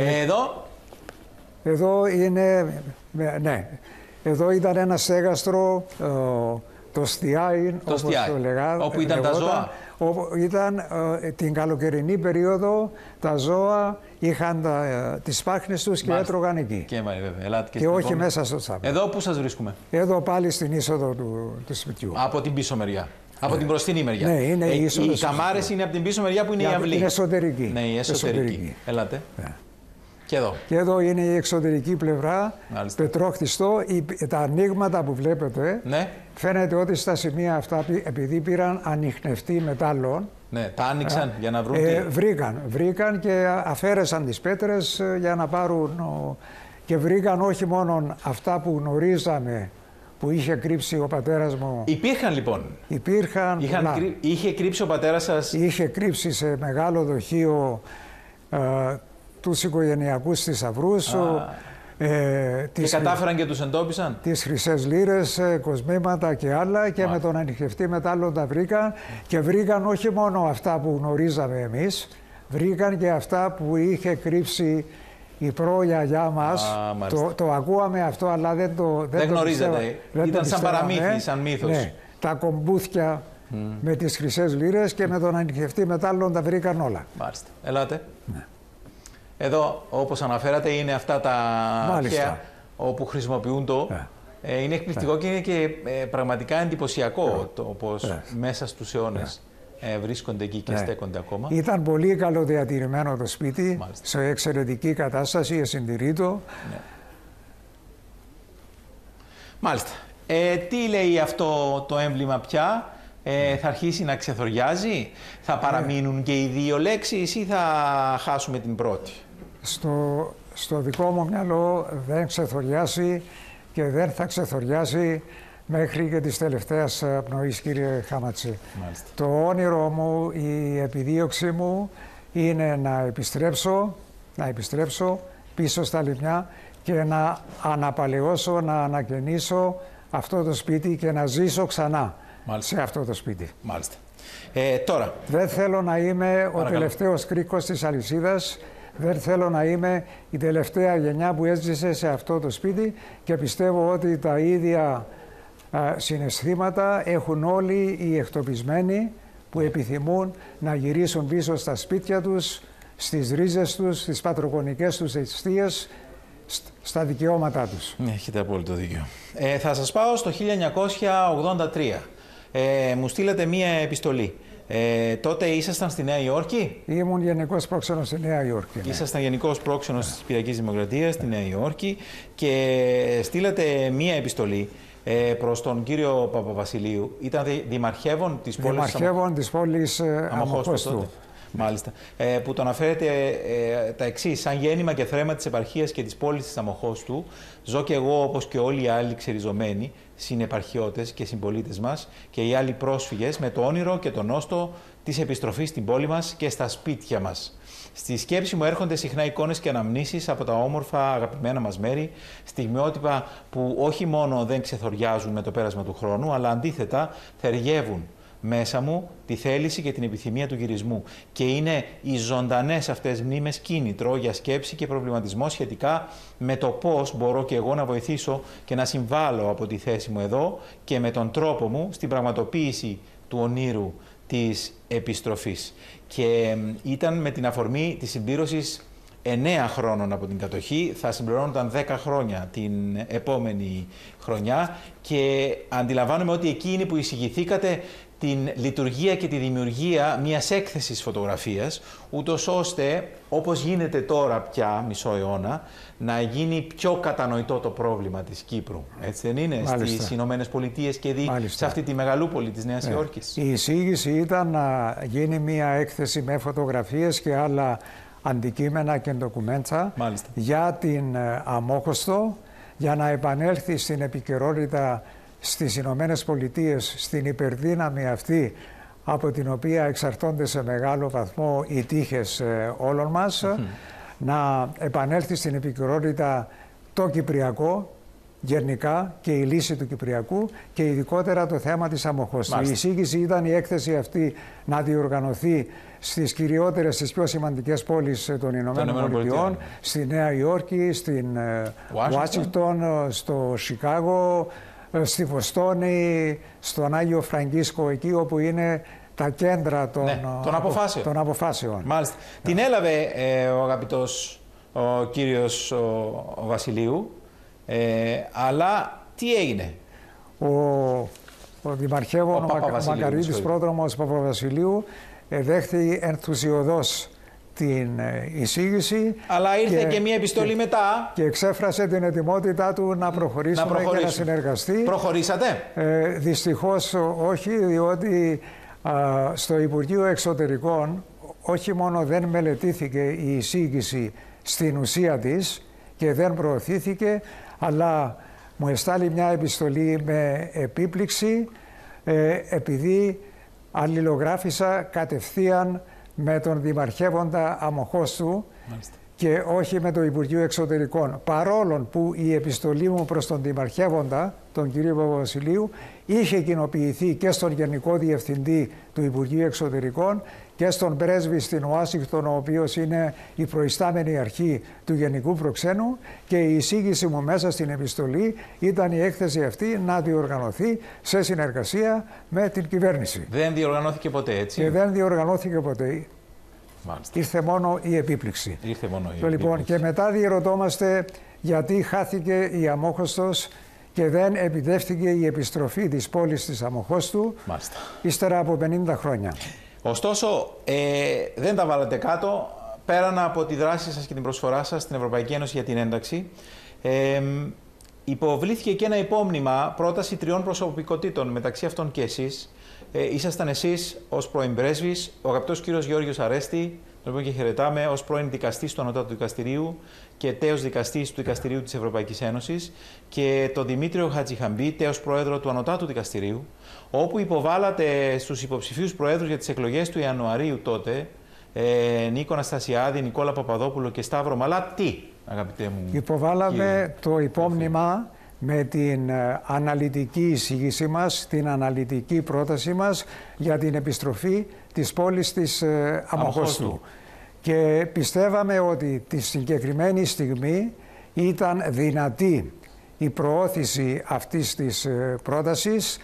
Εδώ είναι, ναι, εδώ ήταν ένα στέγαστρο, το Στιάιν, όπως το λέγανε. Όπου ήταν τα ζώα. Ήταν την καλοκαιρινή περίοδο, τα ζώα είχαν τις σπάχνες τους και έτρωγαν εκεί. Και όχι μέσα στο στάβλο. Εδώ που σας βρίσκουμε? Εδώ πάλι στην είσοδο του σπιτιού. Από την πίσω μεριά. Από την μπροστινή μεριά. Ναι, είναι οι καμάρες είναι από την πίσω μεριά που είναι η αυλή. Είναι εσωτερική. Ναι, η εσωτερική. Ελάτε. Ναι. Και εδώ. Και εδώ είναι η εξωτερική πλευρά, πετρόχτιστο. Τα ανοίγματα που βλέπετε, ναι. Φαίνεται ότι στα σημεία αυτά, επειδή πήραν ανιχνευτή μετάλλων, ναι, τα άνοιξαν για να βρουν βρήκαν και αφαίρεσαν τις πέτρες για να πάρουν και βρήκαν όχι μόνο αυτά που γνωρίζαμε που είχε κρύψει ο πατέρας μου. Υπήρχαν λοιπόν. Είχε κρύψει ο πατέρας σας. Είχε κρύψει σε μεγάλο δοχείο τους οικογενειακούς θησαυρούς. Και κατάφεραν και τους εντόπισαν. Τις χρυσές λίρες, κοσμήματα και άλλα και με τον ανιχνευτή μετάλλο τα βρήκαν και βρήκαν όχι μόνο αυτά που γνωρίζαμε εμείς, βρήκαν και αυτά που είχε κρύψει η προγιαγιά μας. Το ακούαμε αυτό, αλλά δεν γνωρίζατε. Ήταν σαν παραμύθι, σαν μύθος. Ναι, τα κομπούθια με τις χρυσές λίρες και με τον ανιχνευτή μετάλλο τα βρήκαν όλα. Μάλιστα. Ελάτε. Ναι. Εδώ, όπως αναφέρατε, είναι αυτά τα αρχαία όπου χρησιμοποιούν το. Είναι εκπληκτικό και είναι και πραγματικά εντυπωσιακό το πώς μέσα στους αιώνες βρίσκονται εκεί και στέκονται ακόμα. Ήταν πολύ καλοδιατηρημένο το σπίτι, σε εξαιρετική κατάσταση, εσυντηρήτο. Ναι. Μάλιστα. Τι λέει αυτό το έμβλημα πια? Θα αρχίσει να ξεθοριάζει, θα παραμείνουν και οι δύο λέξεις ή θα χάσουμε την πρώτη? Στο δικό μου μυαλό δεν ξεθοριάσει και δεν θα ξεθοριάσει μέχρι και της τελευταίας πνοής, κύριε Χάματση. Το όνειρό μου, η επιδίωξη μου είναι να επιστρέψω πίσω στα Λιμνιά και να αναπαλαιώσω, να ανακαινήσω αυτό το σπίτι και να ζήσω ξανά σε αυτό το σπίτι. Μάλιστα. Τώρα. Δεν θέλω να είμαι ο τελευταίος κρίκος της αλυσίδας. Δεν θέλω να είμαι η τελευταία γενιά που έζησε σε αυτό το σπίτι και πιστεύω ότι τα ίδια συναισθήματα έχουν όλοι οι εκτοπισμένοι που επιθυμούν να γυρίσουν πίσω στα σπίτια τους, στις ρίζες τους, στις πατρογονικές τους αιστείες, στα δικαιώματά τους. Έχετε απόλυτο δίκιο. Θα σας πάω στο 1983. Μου στείλατε μία επιστολή. Τότε ήσασταν στη Νέα Υόρκη. Ήμουν γενικός πρόξενος στη Νέα Υόρκη. Ναι. Ήσασταν γενικός πρόξενος της Κυπριακής Δημοκρατίας στη Νέα Υόρκη και στείλατε μία επιστολή προς τον κύριο Παπαβασιλείου. Ήταν δημαρχεύων της πόλης. Δημαρχεύων της πόλης Αμοχώστου. Μάλιστα. Που το αναφέρεται τα εξής. Σαν γέννημα και θρέμα της επαρχίας και της πόλης της Αμοχώστου, ζω και εγώ όπως και όλοι οι άλλοι ξεριζωμένοι συνεπαρχιώτες και συμπολίτες μας και οι άλλοι πρόσφυγες με το όνειρο και τον νόστο της επιστροφής στην πόλη μας και στα σπίτια μας. Στη σκέψη μου έρχονται συχνά εικόνες και αναμνήσεις από τα όμορφα αγαπημένα μας μέρη, στιγμιότυπα που όχι μόνο δεν ξεθοριάζουν με το πέρασμα του χρόνου, αλλά αντίθετα θεργεύουν μέσα μου τη θέληση και την επιθυμία του γυρισμού. Και είναι οι ζωντανές αυτές μνήμες κίνητρο για σκέψη και προβληματισμό σχετικά με το πώς μπορώ και εγώ να βοηθήσω και να συμβάλλω από τη θέση μου εδώ και με τον τρόπο μου στην πραγματοποίηση του ονείρου της επιστροφής. Και ήταν με την αφορμή της συμπλήρωσης 9 χρόνων από την κατοχή, θα συμπληρώνονταν 10 χρόνια την επόμενη χρονιά και αντιλαμβάνομαι ότι εκείνοι που εισηγηθήκατε την λειτουργία και τη δημιουργία μιας έκθεσης φωτογραφίας, ούτως ώστε, όπως γίνεται τώρα πια μισό αιώνα, να γίνει πιο κατανοητό το πρόβλημα της Κύπρου. Έτσι δεν είναι? Στις Ηνωμένες Πολιτείες και σε αυτή τη μεγαλούπολη της Νέας Υόρκης. Η εισήγηση ήταν να γίνει μια έκθεση με φωτογραφίες και άλλα αντικείμενα και ντοκουμέντα για την Αμόχωστο, για να επανέλθει στην επικαιρότητα στις Ηνωμένες Πολιτείες, στην υπερδύναμη αυτή από την οποία εξαρτώνται σε μεγάλο βαθμό οι τύχες όλων μας, να επανέλθει στην επικαιρότητα το Κυπριακό γενικά και η λύση του Κυπριακού και ειδικότερα το θέμα της Αμοχώστου. Η εισήγηση ήταν η έκθεση αυτή να διοργανωθεί στις κυριότερες, στις πιο σημαντικές πόλεις των Ηνωμένων Πολιτειών, στη Νέα Υόρκη, στην Ουάσιγκτον, στο Σικάγο, στη Βοστόνη, στον Άγιο Φραγκίσκο, εκεί όπου είναι τα κέντρα των αποφάσεων. Μάλιστα. Την έλαβε ο αγαπητός ο κύριος Βασιλείου, αλλά τι έγινε? ο Δημαρχεύων ο Μακαρίτης Πρόδρομος Παπαβασιλείου δέχθη ενθουσιωδώς την εισήγηση. Αλλά ήρθε και μία επιστολή μετά. Και εξέφρασε την ετοιμότητά του να προχωρήσουμε και να συνεργαστεί. Προχωρήσατε? Δυστυχώς όχι, διότι στο Υπουργείο Εξωτερικών όχι μόνο δεν μελετήθηκε η εισήγηση στην ουσία της και δεν προωθήθηκε, αλλά μου εστάλει μια επιστολή με επίπληξη επειδή αλληλογράφησα κατευθείαν με τον Δημαρχεύοντα Αμοχώστου και όχι με το Υπουργείο Εξωτερικών. Παρόλο που η επιστολή μου προς τον Δημαρχεύοντα, τον κύριο Παπαβασιλείου, είχε κοινοποιηθεί και στον Γενικό Διευθυντή του Υπουργείου Εξωτερικών και στον πρέσβη στην Ουάσιγκτον, ο οποίος είναι η προϊστάμενη αρχή του Γενικού Προξένου, και η εισήγηση μου μέσα στην επιστολή ήταν η έκθεση αυτή να διοργανωθεί σε συνεργασία με την κυβέρνηση. Δεν διοργανώθηκε ποτέ, έτσι? Και δεν διοργανώθηκε ποτέ. Μάλιστα. Ήρθε μόνο η επίπληξη. Ήρθε μόνο η λοιπόν, επίπληξη. Και μετά διερωτόμαστε γιατί χάθηκε η Αμόχωστος και δεν επιτεύχθηκε η επιστροφή της πόλης της Αμοχώστου. Μάλιστα. Ύστερα από 50 χρόνια. Ωστόσο, δεν τα βάλατε κάτω, πέραν από τη δράση σας και την προσφορά σας στην Ευρωπαϊκή Ένωση για την ένταξη. Υποβλήθηκε και ένα υπόμνημα, πρόταση 3 προσωπικότητων, μεταξύ αυτών και εσείς. Ήσασταν εσείς ως πρώην πρέσβης, ο αγαπητός κύριος Γεώργιος Αρέστη, τον οποίο και χαιρετάμε, ως πρώην δικαστής του Ανωτάτου Δικαστηρίου και τέος δικαστής του Δικαστηρίου της Ευρωπαϊκής Ένωσης, και τον Δημήτριο Χατζιχαμπή, τέος πρόεδρο του Ανωτάτου Δικαστηρίου, όπου υποβάλατε στους υποψηφίους προέδρους για τις εκλογές του Ιανουαρίου τότε, Νίκο Αναστασιάδη, Νικόλα Παπαδόπουλο και Σταύρο Μαλά, τι, αγαπητέ μου? Υποβάλαμε το υπόμνημα με την αναλυτική εισήγησή μας, την αναλυτική πρότασή μας για την επιστροφή της πόλης της Αμοχώστου. Και πιστεύαμε ότι τη συγκεκριμένη στιγμή ήταν δυνατή η προώθηση αυτής της πρότασης.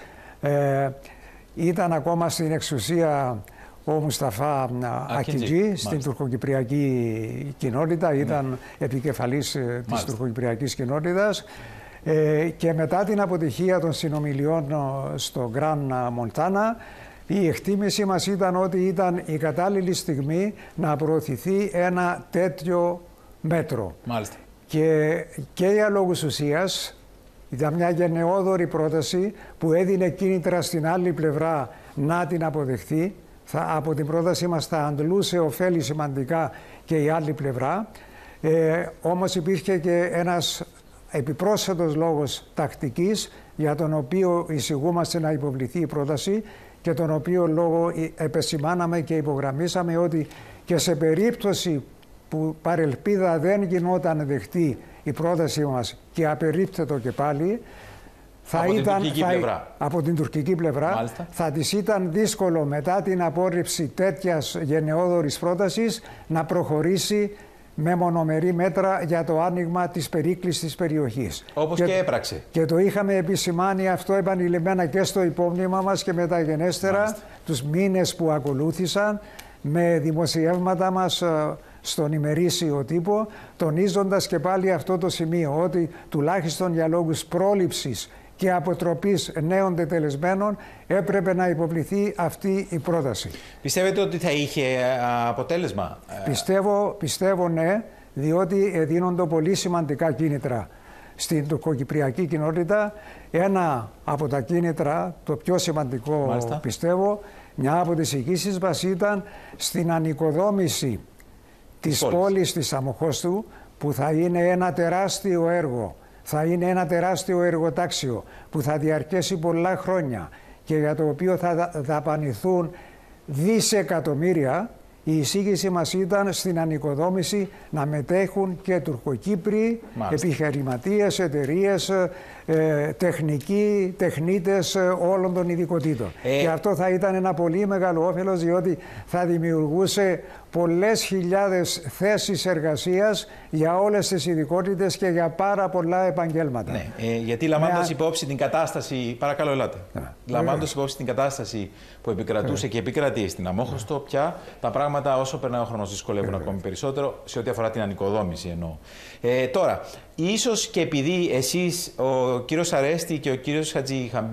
Ήταν ακόμα στην εξουσία ο Μουσταφά Ακιτζή στην τουρκοκυπριακή κοινότητα, ήταν επικεφαλής της τουρκοκυπριακής κοινότητας. Και μετά την αποτυχία των συνομιλιών στο Γκραν Μοντάνα, η εκτίμηση μας ήταν ότι ήταν η κατάλληλη στιγμή να προωθηθεί ένα τέτοιο μέτρο. Μάλιστα. Και για λόγους ουσίας ήταν μια γενναιόδορη πρόταση που έδινε κίνητρα στην άλλη πλευρά να την αποδεχθεί. Από την πρόταση μας θα αντλούσε ωφέλη σημαντικά και η άλλη πλευρά. Όμως υπήρχε και ένας επιπρόσθετος λόγος τακτικής για τον οποίο εισηγούμαστε να υποβληθεί η πρόταση και τον οποίο λόγο επεσημάναμε και υπογραμμίσαμε ότι και σε περίπτωση που παρελπίδα δεν γινόταν δεκτή η πρόταση μας και απερίπτετο και πάλι, από την τουρκική πλευρά, μάλιστα, θα της ήταν δύσκολο μετά την απόρριψη τέτοιας γενναιόδορης πρότασης να προχωρήσει με μονομερή μέτρα για το άνοιγμα της περίκλειστης περιοχής. Όπως και έπραξε. Και το είχαμε επισημάνει αυτό επανειλημμένα και στο υπόμνημα μας και μεταγενέστερα, μάλιστα, τους μήνες που ακολούθησαν, με δημοσιεύματα μας στον ημερήσιο τύπο, τονίζοντας και πάλι αυτό το σημείο, ότι τουλάχιστον για λόγους πρόληψης και αποτροπής νέων τετελεσμένων έπρεπε να υποβληθεί αυτή η πρόταση. Πιστεύετε ότι θα είχε αποτέλεσμα? Πιστεύω ναι, διότι δίνονται πολύ σημαντικά κίνητρα στην τουρκοκυπριακή κοινότητα. Ένα από τα κίνητρα, το πιο σημαντικό, μάλιστα, πιστεύω, μια από τις εικήσεις μας ήταν στην ανοικοδόμηση της πόλης της Αμοχώστου, που θα είναι ένα τεράστιο έργο. Θα είναι ένα τεράστιο εργοτάξιο που θα διαρκέσει πολλά χρόνια και για το οποίο θα δαπανηθούν δισεκατομμύρια. Η εισήγηση μας ήταν στην ανοικοδόμηση να μετέχουν και Τουρκοκύπροι, μάλιστα, επιχειρηματίες, εταιρείες, τεχνικοί, τεχνίτες όλων των ειδικοτήτων. Και αυτό θα ήταν ένα πολύ μεγάλο όφελος, διότι θα δημιουργούσε πολλές χιλιάδες θέσεις εργασίας για όλες τις ειδικότητες και για πάρα πολλά επαγγέλματα. Ναι, γιατί λαμβάνοντας υπόψη την κατάσταση, παρακαλώ ελάτε, λαμβάνοντας υπόψη την κατάσταση που επικρατούσε και επικρατεί στην Αμόχωστο, πια τα πράγματα όσο περνάει ο χρόνος δυσκολεύουν ακόμη περισσότερο σε ό,τι αφορά την ανοικοδόμηση εννοώ. Τώρα, ίσως και επειδή εσείς, ο κύριος Αρέστη και ο κύριος Χατζιχαμπή,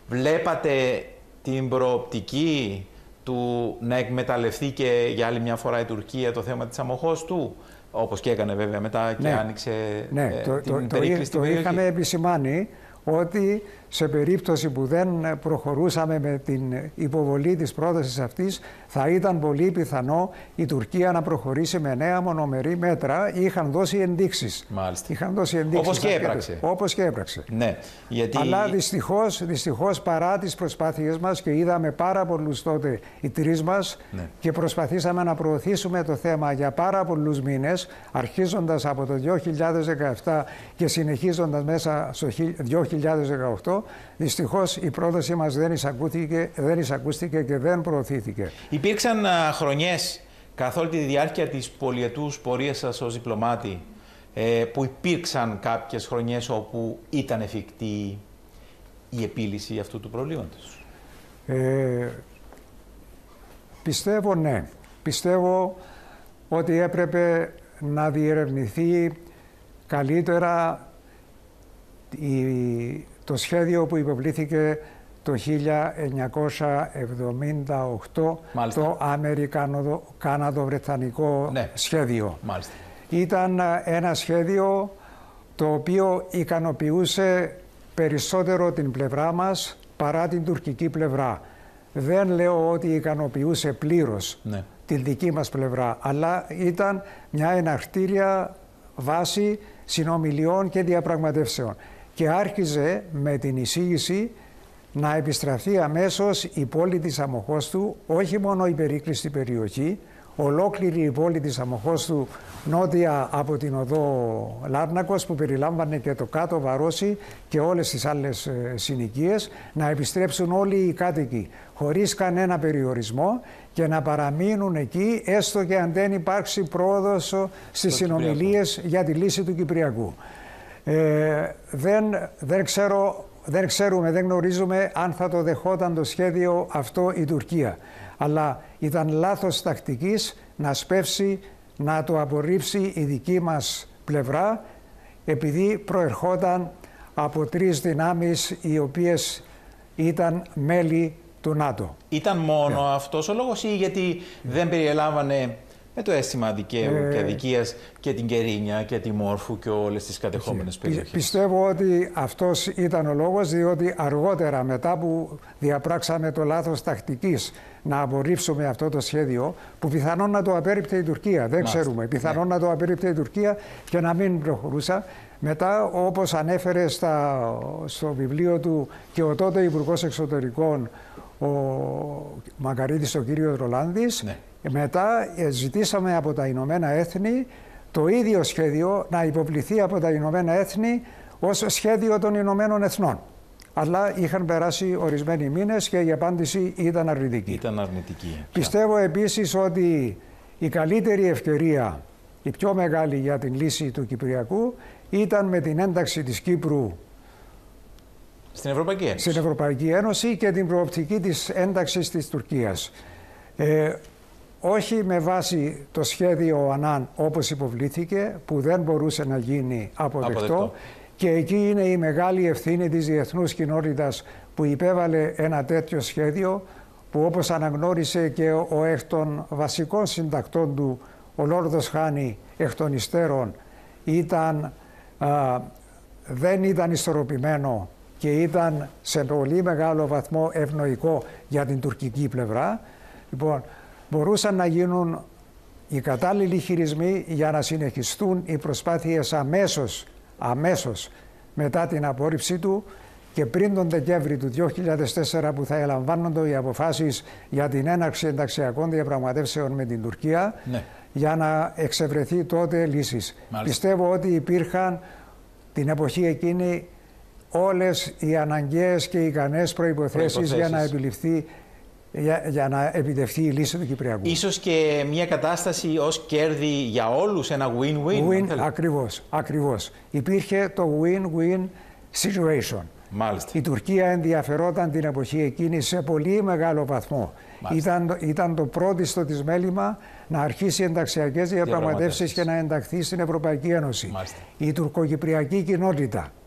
βλέπατε την προοπτική του να εκμεταλλευτεί και για άλλη μια φορά η Τουρκία το θέμα της Αμμοχώστου, όπως και έκανε βέβαια μετά και άνοιξε την περίκλειστη το περιοχή. είχαμε επισημάνει ότι σε περίπτωση που δεν προχωρούσαμε με την υποβολή της πρότασης αυτής, θα ήταν πολύ πιθανό η Τουρκία να προχωρήσει με νέα μονομερή μέτρα. Είχαν δώσει ενδείξεις. Μάλιστα. Είχαν δώσει ενδείξεις. Όπως και έπραξε. Όπως και έπραξε. Ναι, γιατί... Αλλά δυστυχώς παρά τις προσπάθειες μας, και είδαμε πάρα πολλούς τότε οι τρεις μας, ναι, και προσπαθήσαμε να προωθήσουμε το θέμα για πάρα πολλούς μήνες, αρχίζοντας από το 2017 και συνεχίζοντας μέσα στο 2018, δυστυχώς η πρότασή μας δεν εισακούστηκε και δεν προωθήθηκε. Υπήρξαν χρονιές καθ' όλη τη διάρκεια της πολυετούς πορείας σας ως διπλωμάτη που υπήρξαν κάποιες χρονιές όπου ήταν εφικτή η επίλυση αυτού του προβλήματος? Πιστεύω ναι. Πιστεύω ότι έπρεπε να διερευνηθεί καλύτερα το σχέδιο που υποβλήθηκε το 1978, μάλιστα, το Αμερικανο-Καναδο-Βρετανικό, ναι, σχέδιο. Μάλιστα. Ήταν ένα σχέδιο το οποίο ικανοποιούσε περισσότερο την πλευρά μας παρά την τουρκική πλευρά. Δεν λέω ότι ικανοποιούσε πλήρως, ναι, την δική μας πλευρά, αλλά ήταν μια εναρκτήρια βάση συνομιλιών και διαπραγματεύσεων. Και άρχιζε με την εισήγηση να επιστραφεί αμέσως η πόλη της Αμμοχώστου, όχι μόνο η περίκλειστη περιοχή, ολόκληρη η πόλη της Αμμοχώστου νότια από την οδό Λάρνακος, που περιλάμβανε και το κάτω Βαρόσι και όλες τις άλλες συνοικίες, να επιστρέψουν όλοι οι κάτοικοι χωρίς κανένα περιορισμό και να παραμείνουν εκεί, έστω και αν δεν υπάρξει πρόοδος στις συνομιλίες για τη λύση του Κυπριακού. Δεν γνωρίζουμε αν θα το δεχόταν το σχέδιο αυτό η Τουρκία. Αλλά ήταν λάθος τακτικής να σπεύσει να το απορρίψει η δική μας πλευρά, επειδή προερχόταν από τρεις δυνάμεις οι οποίες ήταν μέλη του ΝΑΤΟ. Ήταν μόνο αυτός ο λόγος, ή γιατί δεν περιελάμβανε με το αίσθημα δικαίου και αδικίας και την Κερίνια και τη Μόρφου και όλες τις κατεχόμενες περιοχές? Πιστεύω ότι αυτός ήταν ο λόγος, διότι αργότερα, μετά που διαπράξαμε το λάθος τακτικής να απορρίψουμε αυτό το σχέδιο, που πιθανόν να το απέρριπτε η Τουρκία, δεν ξέρουμε, πιθανόν να το απέρριπτε η Τουρκία και να μην προχωρούσα. Μετά, όπως ανέφερε στο βιβλίο του και ο τότε Υπουργός Εξωτερικών, ο Μακαρίτης, ο κύριος Ρολάνδης, ναι, μετά ζητήσαμε από τα Ηνωμένα Έθνη το ίδιο σχέδιο να υποβληθεί από τα Ηνωμένα Έθνη ως σχέδιο των Ηνωμένων Εθνών. Αλλά είχαν περάσει ορισμένοι μήνες και η απάντηση ήταν αρνητική. Ήταν αρνητική. Πιστεύω επίσης ότι η καλύτερη ευκαιρία, η πιο μεγάλη για την λύση του Κυπριακού, ήταν με την ένταξη της Κύπρου στην Ευρωπαϊκή Ένωση. Στην Ευρωπαϊκή Ένωση και την προοπτική της ένταξης της Τουρκίας. Όχι με βάση το σχέδιο ΑΝΑΝ όπως υποβλήθηκε, που δεν μπορούσε να γίνει αποδεκτό. Και εκεί είναι η μεγάλη ευθύνη της διεθνούς κοινότητας που υπέβαλε ένα τέτοιο σχέδιο, που όπως αναγνώρισε και ο εκ των βασικών συντακτών του, ο Λόρδος Χάνι, εκ των υστέρων, δεν ήταν ισορροπημένο και ήταν σε πολύ μεγάλο βαθμό ευνοϊκό για την τουρκική πλευρά. Λοιπόν, μπορούσαν να γίνουν οι κατάλληλοι χειρισμοί για να συνεχιστούν οι προσπάθειες αμέσως μετά την απόρριψή του και πριν τον Δεκέμβρη του 2004, που θα ελαμβάνονται οι αποφάσεις για την έναρξη ενταξιακών διαπραγματεύσεων με την Τουρκία, ναι, για να εξευρεθεί τότε λύσεις. Μάλιστα. Πιστεύω ότι υπήρχαν την εποχή εκείνη όλες οι αναγκαίες και ικανές προϋποθέσεις για να επιληφθεί, για να επιτευχθεί η λύση του Κυπριακού. Ίσως και μια κατάσταση ως κέρδη για όλους, ένα win-win. Ακριβώς. Υπήρχε το win-win situation. Μάλιστα. Η Τουρκία ενδιαφερόταν την εποχή εκείνη σε πολύ μεγάλο βαθμό. Ήταν το πρώτιστο της μέλημα να αρχίσει ενταξιακές διαπραγματεύσεις και να ενταχθεί στην Ευρωπαϊκή Ένωση. Μάλιστα. Η τουρκοκυπριακή κοινότητα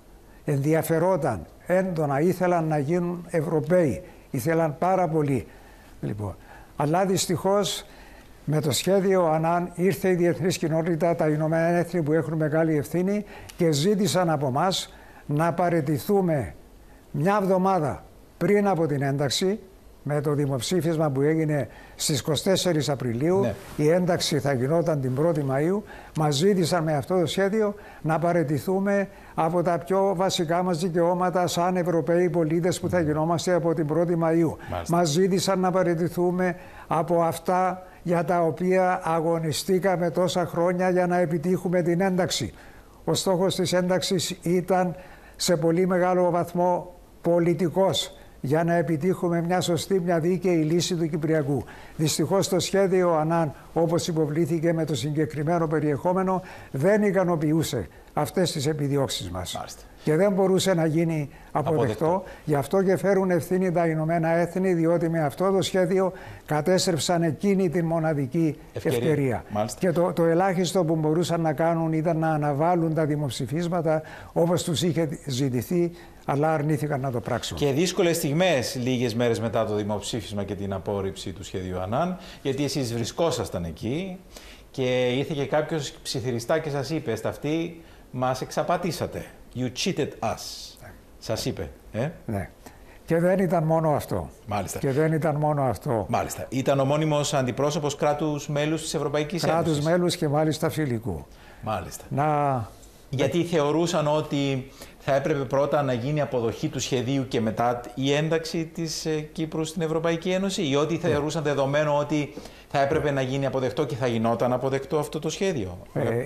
ενδιαφερόταν έντονα, ήθελαν να γίνουν Ευρωπαίοι, ήθελαν πάρα πολύ. Λοιπόν, αλλά δυστυχώς με το σχέδιο Ανάν ήρθε η διεθνής κοινότητα, τα Ηνωμένα Έθνη που έχουν μεγάλη ευθύνη και ζήτησαν από μας να παραιτηθούμε μια εβδομάδα πριν από την ένταξη. Με το δημοψήφισμα που έγινε στις 24 Απριλίου, ναι. Η ένταξη θα γινόταν την 1η Μαΐου. Μας ζήτησαν με αυτό το σχέδιο να παραιτηθούμε από τα πιο βασικά μας δικαιώματα σαν Ευρωπαίοι πολίτες που θα γινόμαστε από την 1η Μαΐου. Μας ζήτησαν να παραιτηθούμε από αυτά για τα οποία αγωνιστήκαμε τόσα χρόνια για να επιτύχουμε την ένταξη. Ο στόχος της ένταξης ήταν σε πολύ μεγάλο βαθμό πολιτικός, για να επιτύχουμε μια σωστή, μια δίκαιη λύση του Κυπριακού. Δυστυχώς το σχέδιο Ανάν, όπως υποβλήθηκε με το συγκεκριμένο περιεχόμενο, δεν ικανοποιούσε αυτές τις επιδιώξεις μας. Μάλιστα. Και δεν μπορούσε να γίνει αποδεκτό. Γι' αυτό και φέρουν ευθύνη τα Ηνωμένα Έθνη, διότι με αυτό το σχέδιο κατέστρεψαν εκείνη την μοναδική ευκαιρία. Και το ελάχιστο που μπορούσαν να κάνουν ήταν να αναβάλουν τα δημοψηφίσματα όπως τους είχε ζητηθεί, αλλά αρνήθηκαν να το πράξουν. Και δύσκολες στιγμές λίγες μέρες μετά το δημοψήφισμα και την απόρριψη του σχεδίου Ανάν, γιατί εσείς βρισκόσασταν εκεί και ήρθε και κάποιος ψιθυριστά και σας είπε: «Σταυτοί, μας εξαπατήσατε. You cheated us». Σας είπε. Ναι. Και δεν ήταν μόνο αυτό. Μάλιστα. Και δεν ήταν μόνο αυτό. Μάλιστα. Ήταν ο μόνιμος αντιπρόσωπος κράτους μέλους της Ευρωπαϊκής Ένωσης. Κράτους μέλους και μάλιστα φιλικού. Μάλιστα. Γιατί θεωρούσαν ότι θα έπρεπε πρώτα να γίνει αποδοχή του σχεδίου και μετά η ένταξη της Κύπρου στην Ευρωπαϊκή Ένωση, ή ότι θεωρούσαν δεδομένο ότι θα έπρεπε να γίνει αποδεκτό και θα γινόταν αποδεκτό αυτό το σχέδιο?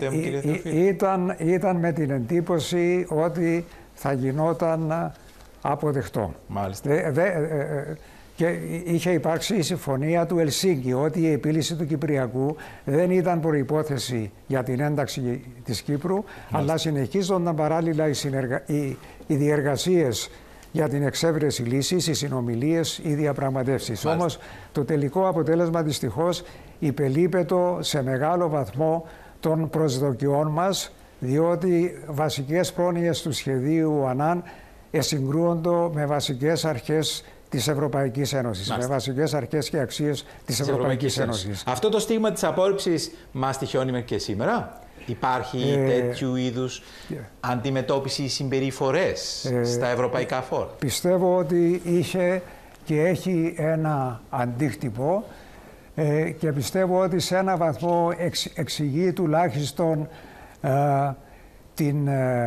Ήταν με την εντύπωση ότι θα γινόταν αποδεκτό. Μάλιστα. Και είχε υπάρξει η συμφωνία του Ελσίνκη ότι η επίλυση του Κυπριακού δεν ήταν προϋπόθεση για την ένταξη της Κύπρου, αλλά συνεχίζονταν παράλληλα οι διεργασίες για την εξέβρεση λύσης, οι συνομιλίες, οι διαπραγματεύσεις. Όμως το τελικό αποτέλεσμα δυστυχώς υπελείπετο σε μεγάλο βαθμό των προσδοκιών μας, διότι βασικές πρόνοιες του σχεδίου Ανάν συγκρούονται με βασικές αρχές της Ευρωπαϊκής Ένωσης, με βασικές αρχές και αξίες της Ευρωπαϊκής Ένωσης. Αυτό το στίγμα της απόρριψης μας τυχιώνει και σήμερα? Υπάρχει τέτοιου είδους αντιμετώπιση συμπεριφορές στα ευρωπαϊκά φόρα? Πιστεύω ότι είχε και έχει ένα αντίκτυπο και πιστεύω ότι σε ένα βαθμό εξηγεί τουλάχιστον την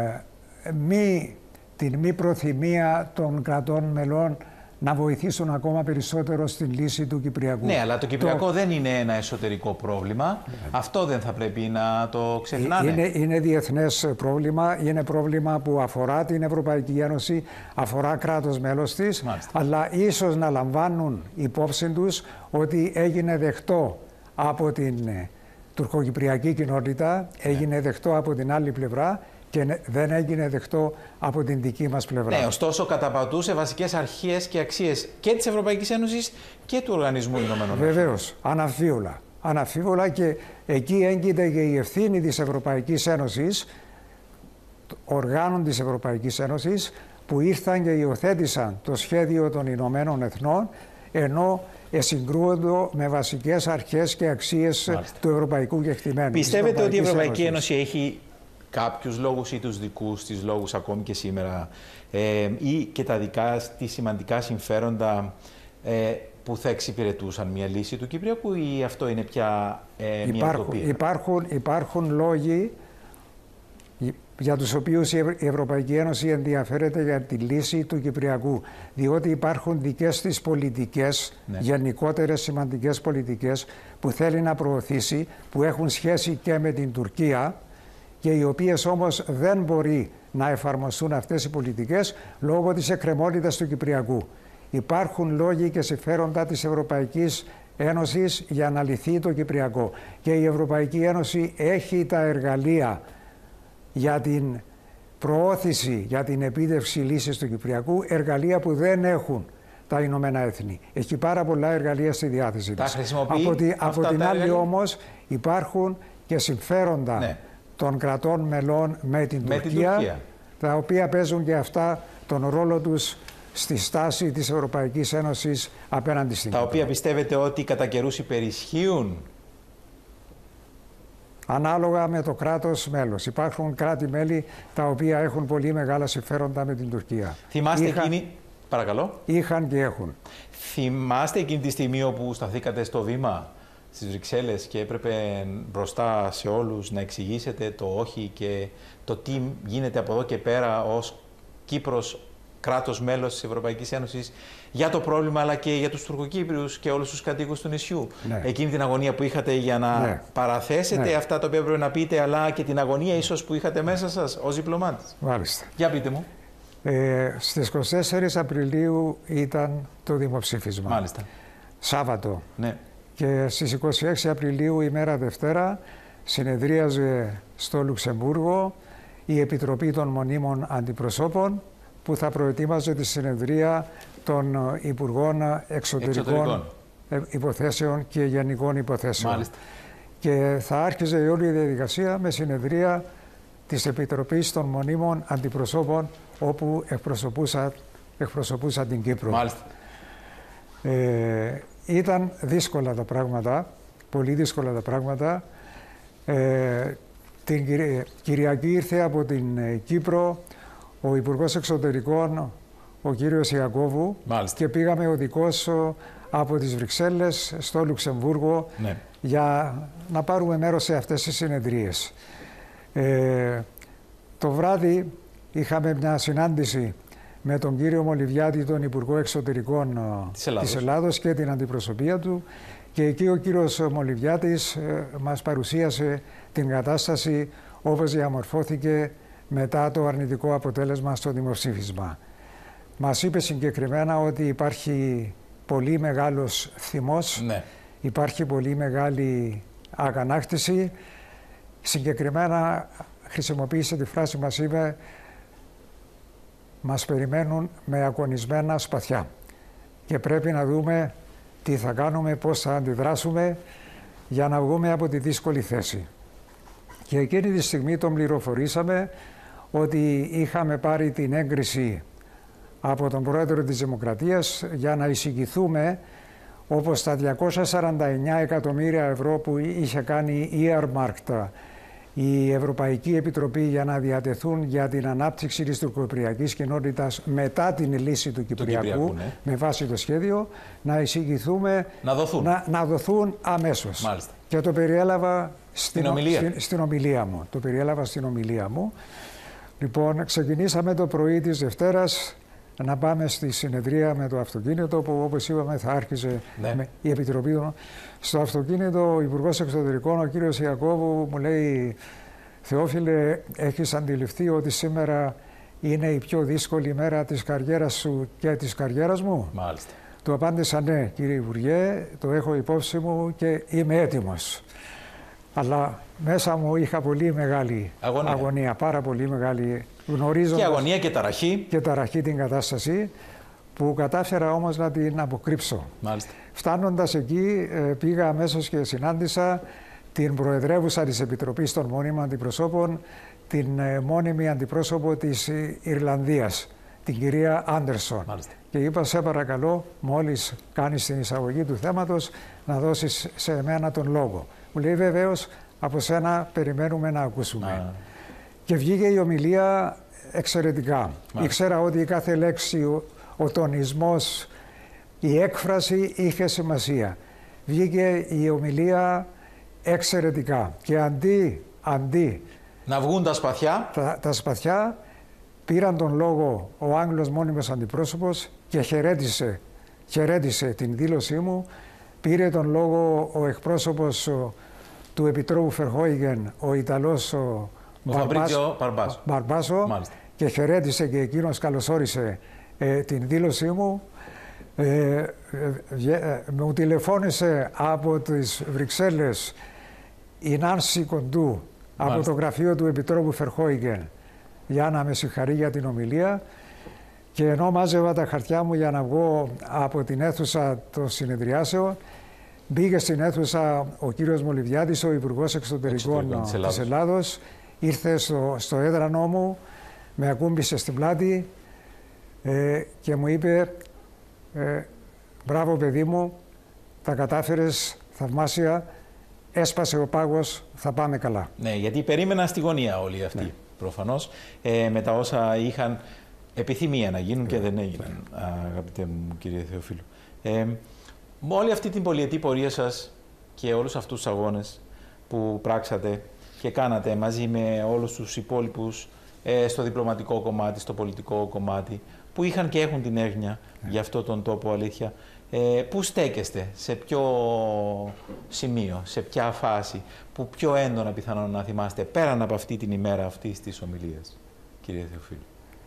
μη προθυμία των κρατών μελών να βοηθήσουν ακόμα περισσότερο στην λύση του Κυπριακού. Ναι, αλλά το Κυπριακό δεν είναι ένα εσωτερικό πρόβλημα. Αυτό δεν θα πρέπει να το ξεχνάνε. Είναι διεθνές πρόβλημα. Είναι πρόβλημα που αφορά την Ευρωπαϊκή Ένωση, αφορά κράτος μέλος της, αλλά ίσως να λαμβάνουν υπόψη τους ότι έγινε δεκτό από την τουρκοκυπριακή κοινότητα, έγινε δεκτό από την άλλη πλευρά και δεν έγινε δεκτό από την δική μας πλευρά. Ναι, ωστόσο καταπατούσε βασικές αρχές και αξίες και της Ευρωπαϊκής Ένωσης και του Οργανισμού Ηνωμένων Εθνών. Βεβαίως, αναμφίβολα. Αναμφίβολα, και εκεί έγκυται και η ευθύνη της Ευρωπαϊκής Ένωσης, οργάνων της Ευρωπαϊκής Ένωσης, που ήρθαν και υιοθέτησαν το σχέδιο των Ηνωμένων Εθνών, ενώ συγκρούονται με βασικές αρχές και αξίες του ευρωπαϊκού κεκτημένου. Πιστεύετε ότι η Ευρωπαϊκή Ένωση έχει κάποιους λόγους ή τους δικούς της λόγους ακόμη και σήμερα ή και τα δικά της σημαντικά συμφέροντα που θα εξυπηρετούσαν μια λύση του Κυπριακού, ή αυτό είναι πια μια ουτοπία? Υπάρχουν λόγοι για τους οποίους η Ευρωπαϊκή Ένωση ενδιαφέρεται για τη λύση του Κυπριακού, διότι υπάρχουν δικές της πολιτικές, γενικότερες σημαντικές πολιτικές που θέλει να προωθήσει, που έχουν σχέση και με την Τουρκία, και οι οποίες όμως δεν μπορεί να εφαρμοστούν αυτές οι πολιτικές λόγω της εκκρεμότητας του Κυπριακού. Υπάρχουν λόγοι και συμφέροντα της Ευρωπαϊκής Ένωσης για να λυθεί το Κυπριακό, και η Ευρωπαϊκή Ένωση έχει τα εργαλεία για την προώθηση, για την επίτευξη λύσης του Κυπριακού, εργαλεία που δεν έχουν τα Ηνωμένα Έθνη. Έχει πάρα πολλά εργαλεία στη διάθεση της. Από την άλλη όμως υπάρχουν και συμφέροντα των κρατών μελών με την Τουρκία, τα οποία παίζουν και αυτά τον ρόλο τους στη στάση της Ευρωπαϊκής Ένωσης απέναντι στην Κύπρο. Τα οποία πιστεύετε ότι κατά καιρούς υπερισχύουν? Ανάλογα με το κράτος μέλος. Υπάρχουν κράτη-μέλη τα οποία έχουν πολύ μεγάλα συμφέροντα με την Τουρκία. Θυμάστε εκείνη... Παρακαλώ. Είχαν και έχουν. Θυμάστε εκείνη τη στιγμή όπου σταθήκατε στο βήμα στις Βρυξέλλες και έπρεπε μπροστά σε όλους να εξηγήσετε το όχι και το τι γίνεται από εδώ και πέρα ως Κύπρος, κράτος μέλος της Ευρωπαϊκής Ένωσης, για το πρόβλημα αλλά και για τους Τουρκοκύπριους και όλους τους κατοίκους του νησιού? Ναι. Εκείνη την αγωνία που είχατε για να παραθέσετε αυτά τα οποία πρέπει να πείτε, αλλά και την αγωνία ίσως που είχατε μέσα σας ως διπλωμάτης. Μάλιστα. Για πείτε μου. Στις 24 Απριλίου ήταν το δημοψήφισμα. Μάλιστα. Σάββατο. Ναι. Και στις 26 Απριλίου, ημέρα Δευτέρα, συνεδρίαζε στο Λουξεμβούργο η Επιτροπή των Μονίμων Αντιπροσώπων, που θα προετοίμαζε τη συνεδρία των Υπουργών Εξωτερικών Υποθέσεων και Γενικών Υποθέσεων. Μάλιστα. Και θα άρχιζε η όλη η διαδικασία με συνεδρία της Επιτροπής των Μονίμων Αντιπροσώπων, όπου εκπροσωπούσα την Κύπρο. Μάλιστα. Ήταν δύσκολα τα πράγματα, πολύ δύσκολα τα πράγματα. Την Κυριακή ήρθε από την Κύπρο ο Υπουργός Εξωτερικών, ο κύριος Ιακώβου, και πήγαμε οδικώς από τις Βρυξέλλες στο Λουξεμβούργο για να πάρουμε μέρος σε αυτές τις συνεδρίες. Το βράδυ είχαμε μια συνάντηση με τον κύριο Μολιβιάτη, τον Υπουργό Εξωτερικών της Ελλάδος και την αντιπροσωπεία του, και εκεί ο κύριος Μολιβιάτης μας παρουσίασε την κατάσταση όπως διαμορφώθηκε μετά το αρνητικό αποτέλεσμα στο δημοψήφισμα. Μας είπε συγκεκριμένα ότι υπάρχει πολύ μεγάλος θυμός, υπάρχει πολύ μεγάλη αγανάκτηση. Συγκεκριμένα χρησιμοποίησε τη φράση, μας είπε, μας περιμένουν με αγωνισμένα σπαθιά και πρέπει να δούμε τι θα κάνουμε, πώς θα αντιδράσουμε για να βγούμε από τη δύσκολη θέση. Και εκείνη τη στιγμή τον πληροφορήσαμε ότι είχαμε πάρει την έγκριση από τον Πρόεδρο της Δημοκρατίας για να εισηγηθούμε, όπως τα 249 εκατομμύρια ευρώ που είχε κάνει earmarked η Ευρωπαϊκή Επιτροπή για να διατεθούν για την ανάπτυξη της τουρκοκυπριακής κοινότητας μετά την λύση του Κυπριακού, με βάση το σχέδιο, να εισηγηθούμε να δοθούν αμέσως. Μάλιστα. Και το περιέλαβα στην ομιλία μου. Το περιέλαβα στην ομιλία μου. Λοιπόν, ξεκινήσαμε το πρωί της Δευτέρας να πάμε στη συνεδρία με το αυτοκίνητο, που όπως είπαμε θα άρχιζε η Επιτροπή. Στο αυτοκίνητο ο Υπουργός Εξωτερικών, ο κύριος Ιακώβου, μου λέει: Θεόφιλε, έχεις αντιληφθεί ότι σήμερα είναι η πιο δύσκολη μέρα της καριέρας σου και της καριέρας μου? Μάλιστα. Του απάντησα: ναι κύριε Υπουργέ, το έχω υπόψη μου και είμαι έτοιμος. Αλλά μέσα μου είχα πολύ μεγάλη αγωνία, πάρα πολύ μεγάλη, γνωρίζοντας και αγωνία και ταραχή. Και ταραχή την κατάσταση, που κατάφερα όμως να την αποκρύψω. Μάλιστα. Φτάνοντας εκεί, πήγα αμέσως και συνάντησα την Προεδρεύουσα της Επιτροπής των Μόνιμων Αντιπροσώπων, την μόνιμη αντιπρόσωπο της Ιρλανδίας, την κυρία Άντερσον. Μάλιστα. Και είπα: σε παρακαλώ, μόλις κάνεις την εισαγωγή του θέματος, να δώσεις σε εμένα τον λόγο. Μου λέει: βεβαίως, από σένα περιμένουμε να ακούσουμε. Και βγήκε η ομιλία εξαιρετικά. Ήξερα ότι η κάθε λέξη, ο τονισμός, η έκφραση είχε σημασία. Βγήκε η ομιλία εξαιρετικά. Και αντί να βγουν τα σπαθιά, τα σπαθιά, πήραν τον λόγο ο Άγγλος μόνιμος αντιπρόσωπος και χαιρέτησε την δήλωσή μου. Πήρε τον λόγο ο εκπρόσωπος του Επιτρόπου Φερχόιγεν, ο Ιταλός Μπαρμπάσο, και χαιρέτησε και εκείνος, καλωσόρισε την δήλωσή μου. Μου τηλεφώνησε από τις Βρυξέλλες η Νάνση Κοντού, από το γραφείο του Επιτρόπου Φερχόιγεν, για να με συγχαρεί για την ομιλία. Και ενώ μάζευα τα χαρτιά μου για να βγω από την αίθουσα των συνεδριάσεων, μπήκε στην αίθουσα ο κύριος Μολιβιάτης, ο Υπουργός Εξωτερικών της Ελλάδος, ήρθε στο έδρανό μου, με ακούμπησε στην πλάτη και μου είπε «Μπράβο παιδί μου, τα κατάφερες θαυμάσια, έσπασε ο πάγος, θα πάμε καλά». Ναι, γιατί περίμεναν στη γωνία όλοι αυτοί, προφανώς, με τα όσα είχαν επιθυμία να γίνουν και δεν έγιναν, αγαπητέ μου κύριε Θεοφίλου. Με όλη αυτή την πολυετή πορεία σας και όλους αυτούς τους αγώνες που πράξατε και κάνατε μαζί με όλους τους υπόλοιπους στο διπλωματικό κομμάτι, στο πολιτικό κομμάτι, που είχαν και έχουν την έγνοια για αυτόν τον τόπο, αλήθεια, πού στέκεστε, σε ποιο σημείο, σε ποια φάση, που πιο έντονα πιθανόν να θυμάστε, πέραν από αυτή την ημέρα αυτής της ομιλίας, κύριε Θεοφίλου?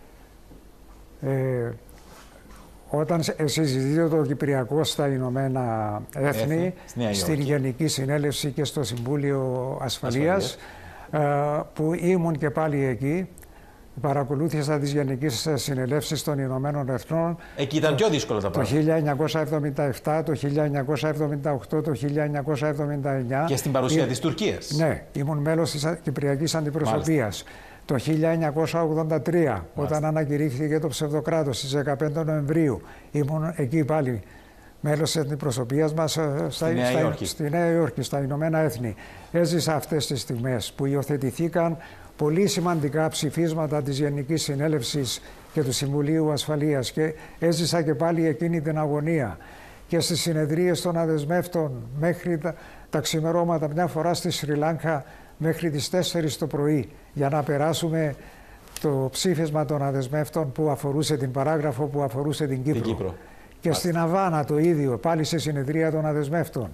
Όταν συζητείται το Κυπριακό στα Ηνωμένα Έθνη, στην Γενική Συνέλευση και στο Συμβούλιο Ασφαλείας, που ήμουν και πάλι εκεί, παρακολούθησα τις Γενικές Συνελεύσεις των Ηνωμένων Εθνών. Εκεί ήταν πιο δύσκολο τα πράγματα. Το 1977, το 1978, το 1979. Και στην παρουσία της Τουρκίας. Ναι, ήμουν μέλος της Κυπριακής Αντιπροσωπείας. Το 1983, όταν ανακηρύχθηκε το ψευδοκράτος στις 15 Νοεμβρίου, ήμουν εκεί πάλι μέλος της αντιπροσωπείας μας στη Νέα Υόρκη, στα Ηνωμένα Έθνη. Έζησα αυτές τις στιγμές που υιοθετηθήκαν πολύ σημαντικά ψηφίσματα της Γενικής Συνέλευσης και του Συμβουλίου Ασφαλείας και έζησα και πάλι εκείνη την αγωνία. Και στις συνεδρίες των αδεσμεύτων μέχρι τα ξημερώματα, μια φορά στη Σρι Λάγκα μέχρι τις 4 το πρωί, για να περάσουμε το ψήφισμα των αδεσμεύτων που αφορούσε την παράγραφο που αφορούσε την Κύπρο. Και στην Αβάνα το ίδιο, πάλι σε συνεδρία των αδεσμεύτων.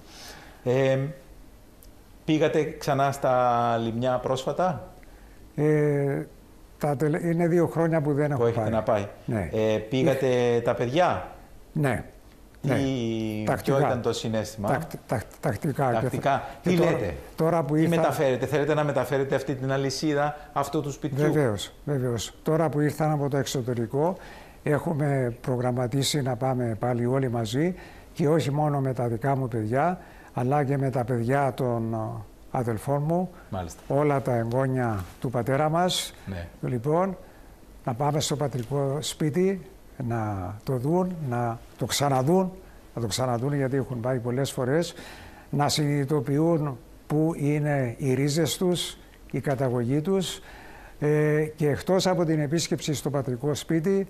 Πήγατε ξανά στα λιμνιά πρόσφατα? Είναι 2 χρόνια που δεν έχω πάει. Να πάει. Ναι. Πήγατε τα παιδιά? Ναι. Ποιο ήταν το συναίσθημα? Τακτικά. Τι λέτε? Τώρα που τι μεταφέρετε? Θέλετε να μεταφέρετε αυτή την αλυσίδα αυτού του σπιτιού? Βεβαίως. Τώρα που ήρθαν από το εξωτερικό, έχουμε προγραμματίσει να πάμε πάλι όλοι μαζί και όχι μόνο με τα δικά μου παιδιά, αλλά και με τα παιδιά των αδελφών μου, όλα τα εγγόνια του πατέρα μας. Ναι. Λοιπόν, να πάμε στο πατρικό σπίτι, να το δουν, να το ξαναδούν γιατί έχουν πάει πολλές φορές, να συνειδητοποιούν πού είναι οι ρίζες τους, η καταγωγή τους και εκτός από την επίσκεψη στο πατρικό σπίτι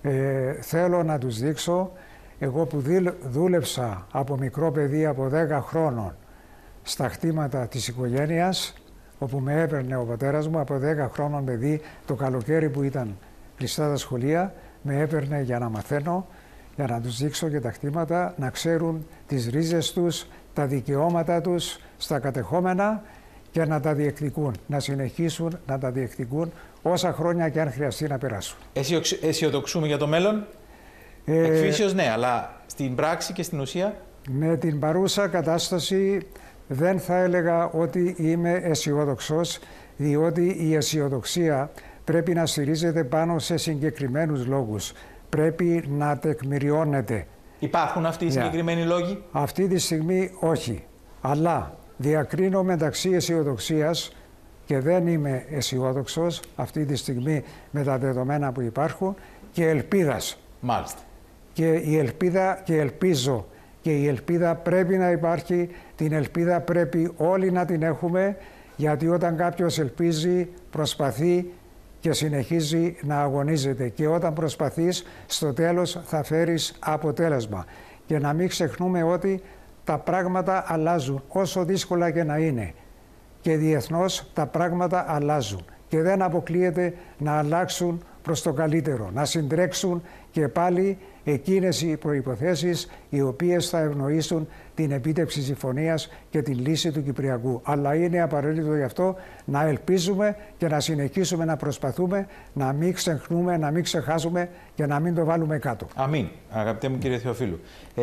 θέλω να τους δείξω, εγώ που δούλεψα από μικρό παιδί από 10 χρόνων στα χτήματα της οικογένειας, όπου με έπαιρνε ο πατέρας μου από 10 χρόνων παιδί, το καλοκαίρι που ήταν κλειστά τα σχολεία, με έπαιρνε για να μαθαίνω, για να τους δείξω και τα χτήματα, να ξέρουν τις ρίζες τους, τα δικαιώματα τους στα κατεχόμενα και να τα διεκδικούν, να συνεχίσουν να τα διεκδικούν όσα χρόνια και αν χρειαστεί να περάσουν. Αισιοδοξούμε για το μέλλον? Εκφύσεως ναι, αλλά στην πράξη και στην ουσία? Με την παρούσα κατάσταση δεν θα έλεγα ότι είμαι αισιόδοξος, διότι η αισιοδοξία πρέπει να στηρίζεται πάνω σε συγκεκριμένους λόγους. Πρέπει να τεκμηριώνεται. Υπάρχουν αυτοί οι συγκεκριμένοι λόγοι? Αυτή τη στιγμή όχι. Αλλά διακρίνω μεταξύ αισιοδοξίας και δεν είμαι αισιόδοξος αυτή τη στιγμή με τα δεδομένα που υπάρχουν και ελπίδας. Μάλιστα. Και η ελπίδα και ελπίζω και η ελπίδα πρέπει να υπάρχει, την ελπίδα πρέπει όλοι να την έχουμε, γιατί όταν κάποιος ελπίζει προσπαθεί και συνεχίζει να αγωνίζεται και όταν προσπαθείς στο τέλος θα φέρεις αποτέλεσμα. Και να μην ξεχνούμε ότι τα πράγματα αλλάζουν όσο δύσκολα και να είναι και διεθνώς τα πράγματα αλλάζουν και δεν αποκλείεται να αλλάξουν προς το καλύτερο, να συντρέξουν και πάλι εκείνες οι προϋποθέσεις οι οποίες θα ευνοήσουν την επίτευξη συμφωνίας και την λύση του Κυπριακού. Αλλά είναι απαραίτητο γι' αυτό να ελπίζουμε και να συνεχίσουμε να προσπαθούμε, να μην ξεχνούμε, να μην ξεχάσουμε και να μην το βάλουμε κάτω. Αμήν, αγαπητέ μου κύριε Θεοφίλου.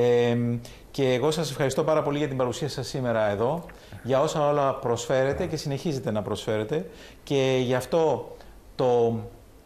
Και εγώ σας ευχαριστώ πάρα πολύ για την παρουσία σας σήμερα εδώ, για όσα όλα προσφέρετε και συνεχίζετε να προσφέρετε και γι' αυτό το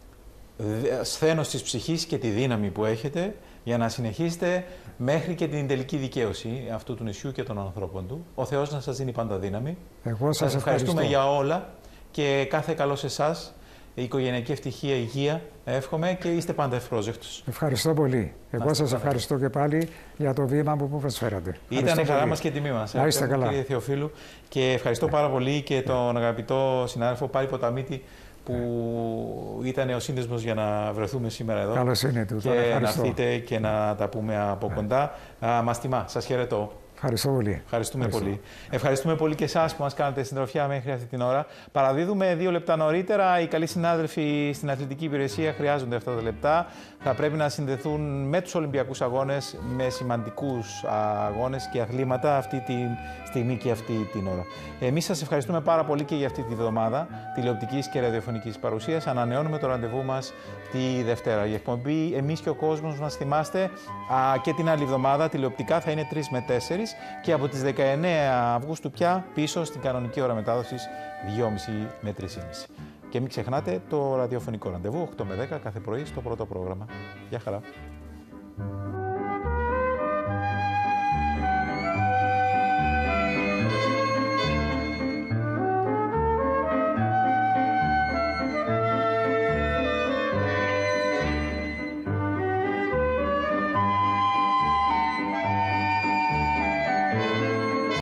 σθένος της ψυχής και τη δύναμη που έχετε για να συνεχίσετε μέχρι και την τελική δικαίωση αυτού του νησιού και των ανθρώπων του. Ο Θεός να σας δίνει πάντα δύναμη. Εγώ σας ευχαριστούμε για όλα και κάθε καλό σε εσάς οικογενειακή ευτυχία, υγεία, εύχομαι και είστε πάντα ευπρόσδεκτος. Ευχαριστώ πολύ. Εγώ σας ευχαριστώ και πάλι για το βήμα που μου προσφέρατε. Ήταν η χαρά μας και τιμή μας. Να είστε καλά. Κύριε Θεοφίλου, και ευχαριστώ πάρα πολύ και τον αγαπητό συνάδελφο Πάλι Ποταμίτη, που ήταν ο σύνδεσμος για να βρεθούμε σήμερα εδώ. Καλώς είναι του. Και να έρθετε και να τα πούμε από κοντά. Μας τιμά. Σας χαιρετώ. Ευχαριστώ πολύ. Ευχαριστούμε πολύ. Ευχαριστούμε πολύ και εσάς που μας κάνετε συντροφιά μέχρι αυτή την ώρα. Παραδίδουμε 2 λεπτά νωρίτερα. Οι καλοί συνάδελφοι στην αθλητική υπηρεσία χρειάζονται αυτά τα λεπτά. Θα πρέπει να συνδεθούν με τους Ολυμπιακούς Αγώνες, με σημαντικούς αγώνες και αθλήματα αυτή τη στιγμή και αυτή την ώρα. Εμείς σας ευχαριστούμε πάρα πολύ και για αυτή τη βδομάδα τηλεοπτικής και ραδιοφωνικής παρουσίας. Ανανεώνουμε το ραντεβού μας τη Δευτέρα. Η εκπομπή «Εμείς και ο κόσμος μας», θυμάστε, και την άλλη εβδομάδα τηλεοπτικά θα είναι 3 με 4 και από τις 19 Αυγούστου πια πίσω στην κανονική ώρα μετάδοσης 2,5 με 3,5. Και μην ξεχνάτε το ραδιοφωνικό ραντεβού 8 με 10 κάθε πρωί στο πρώτο πρόγραμμα. Γεια χαρά.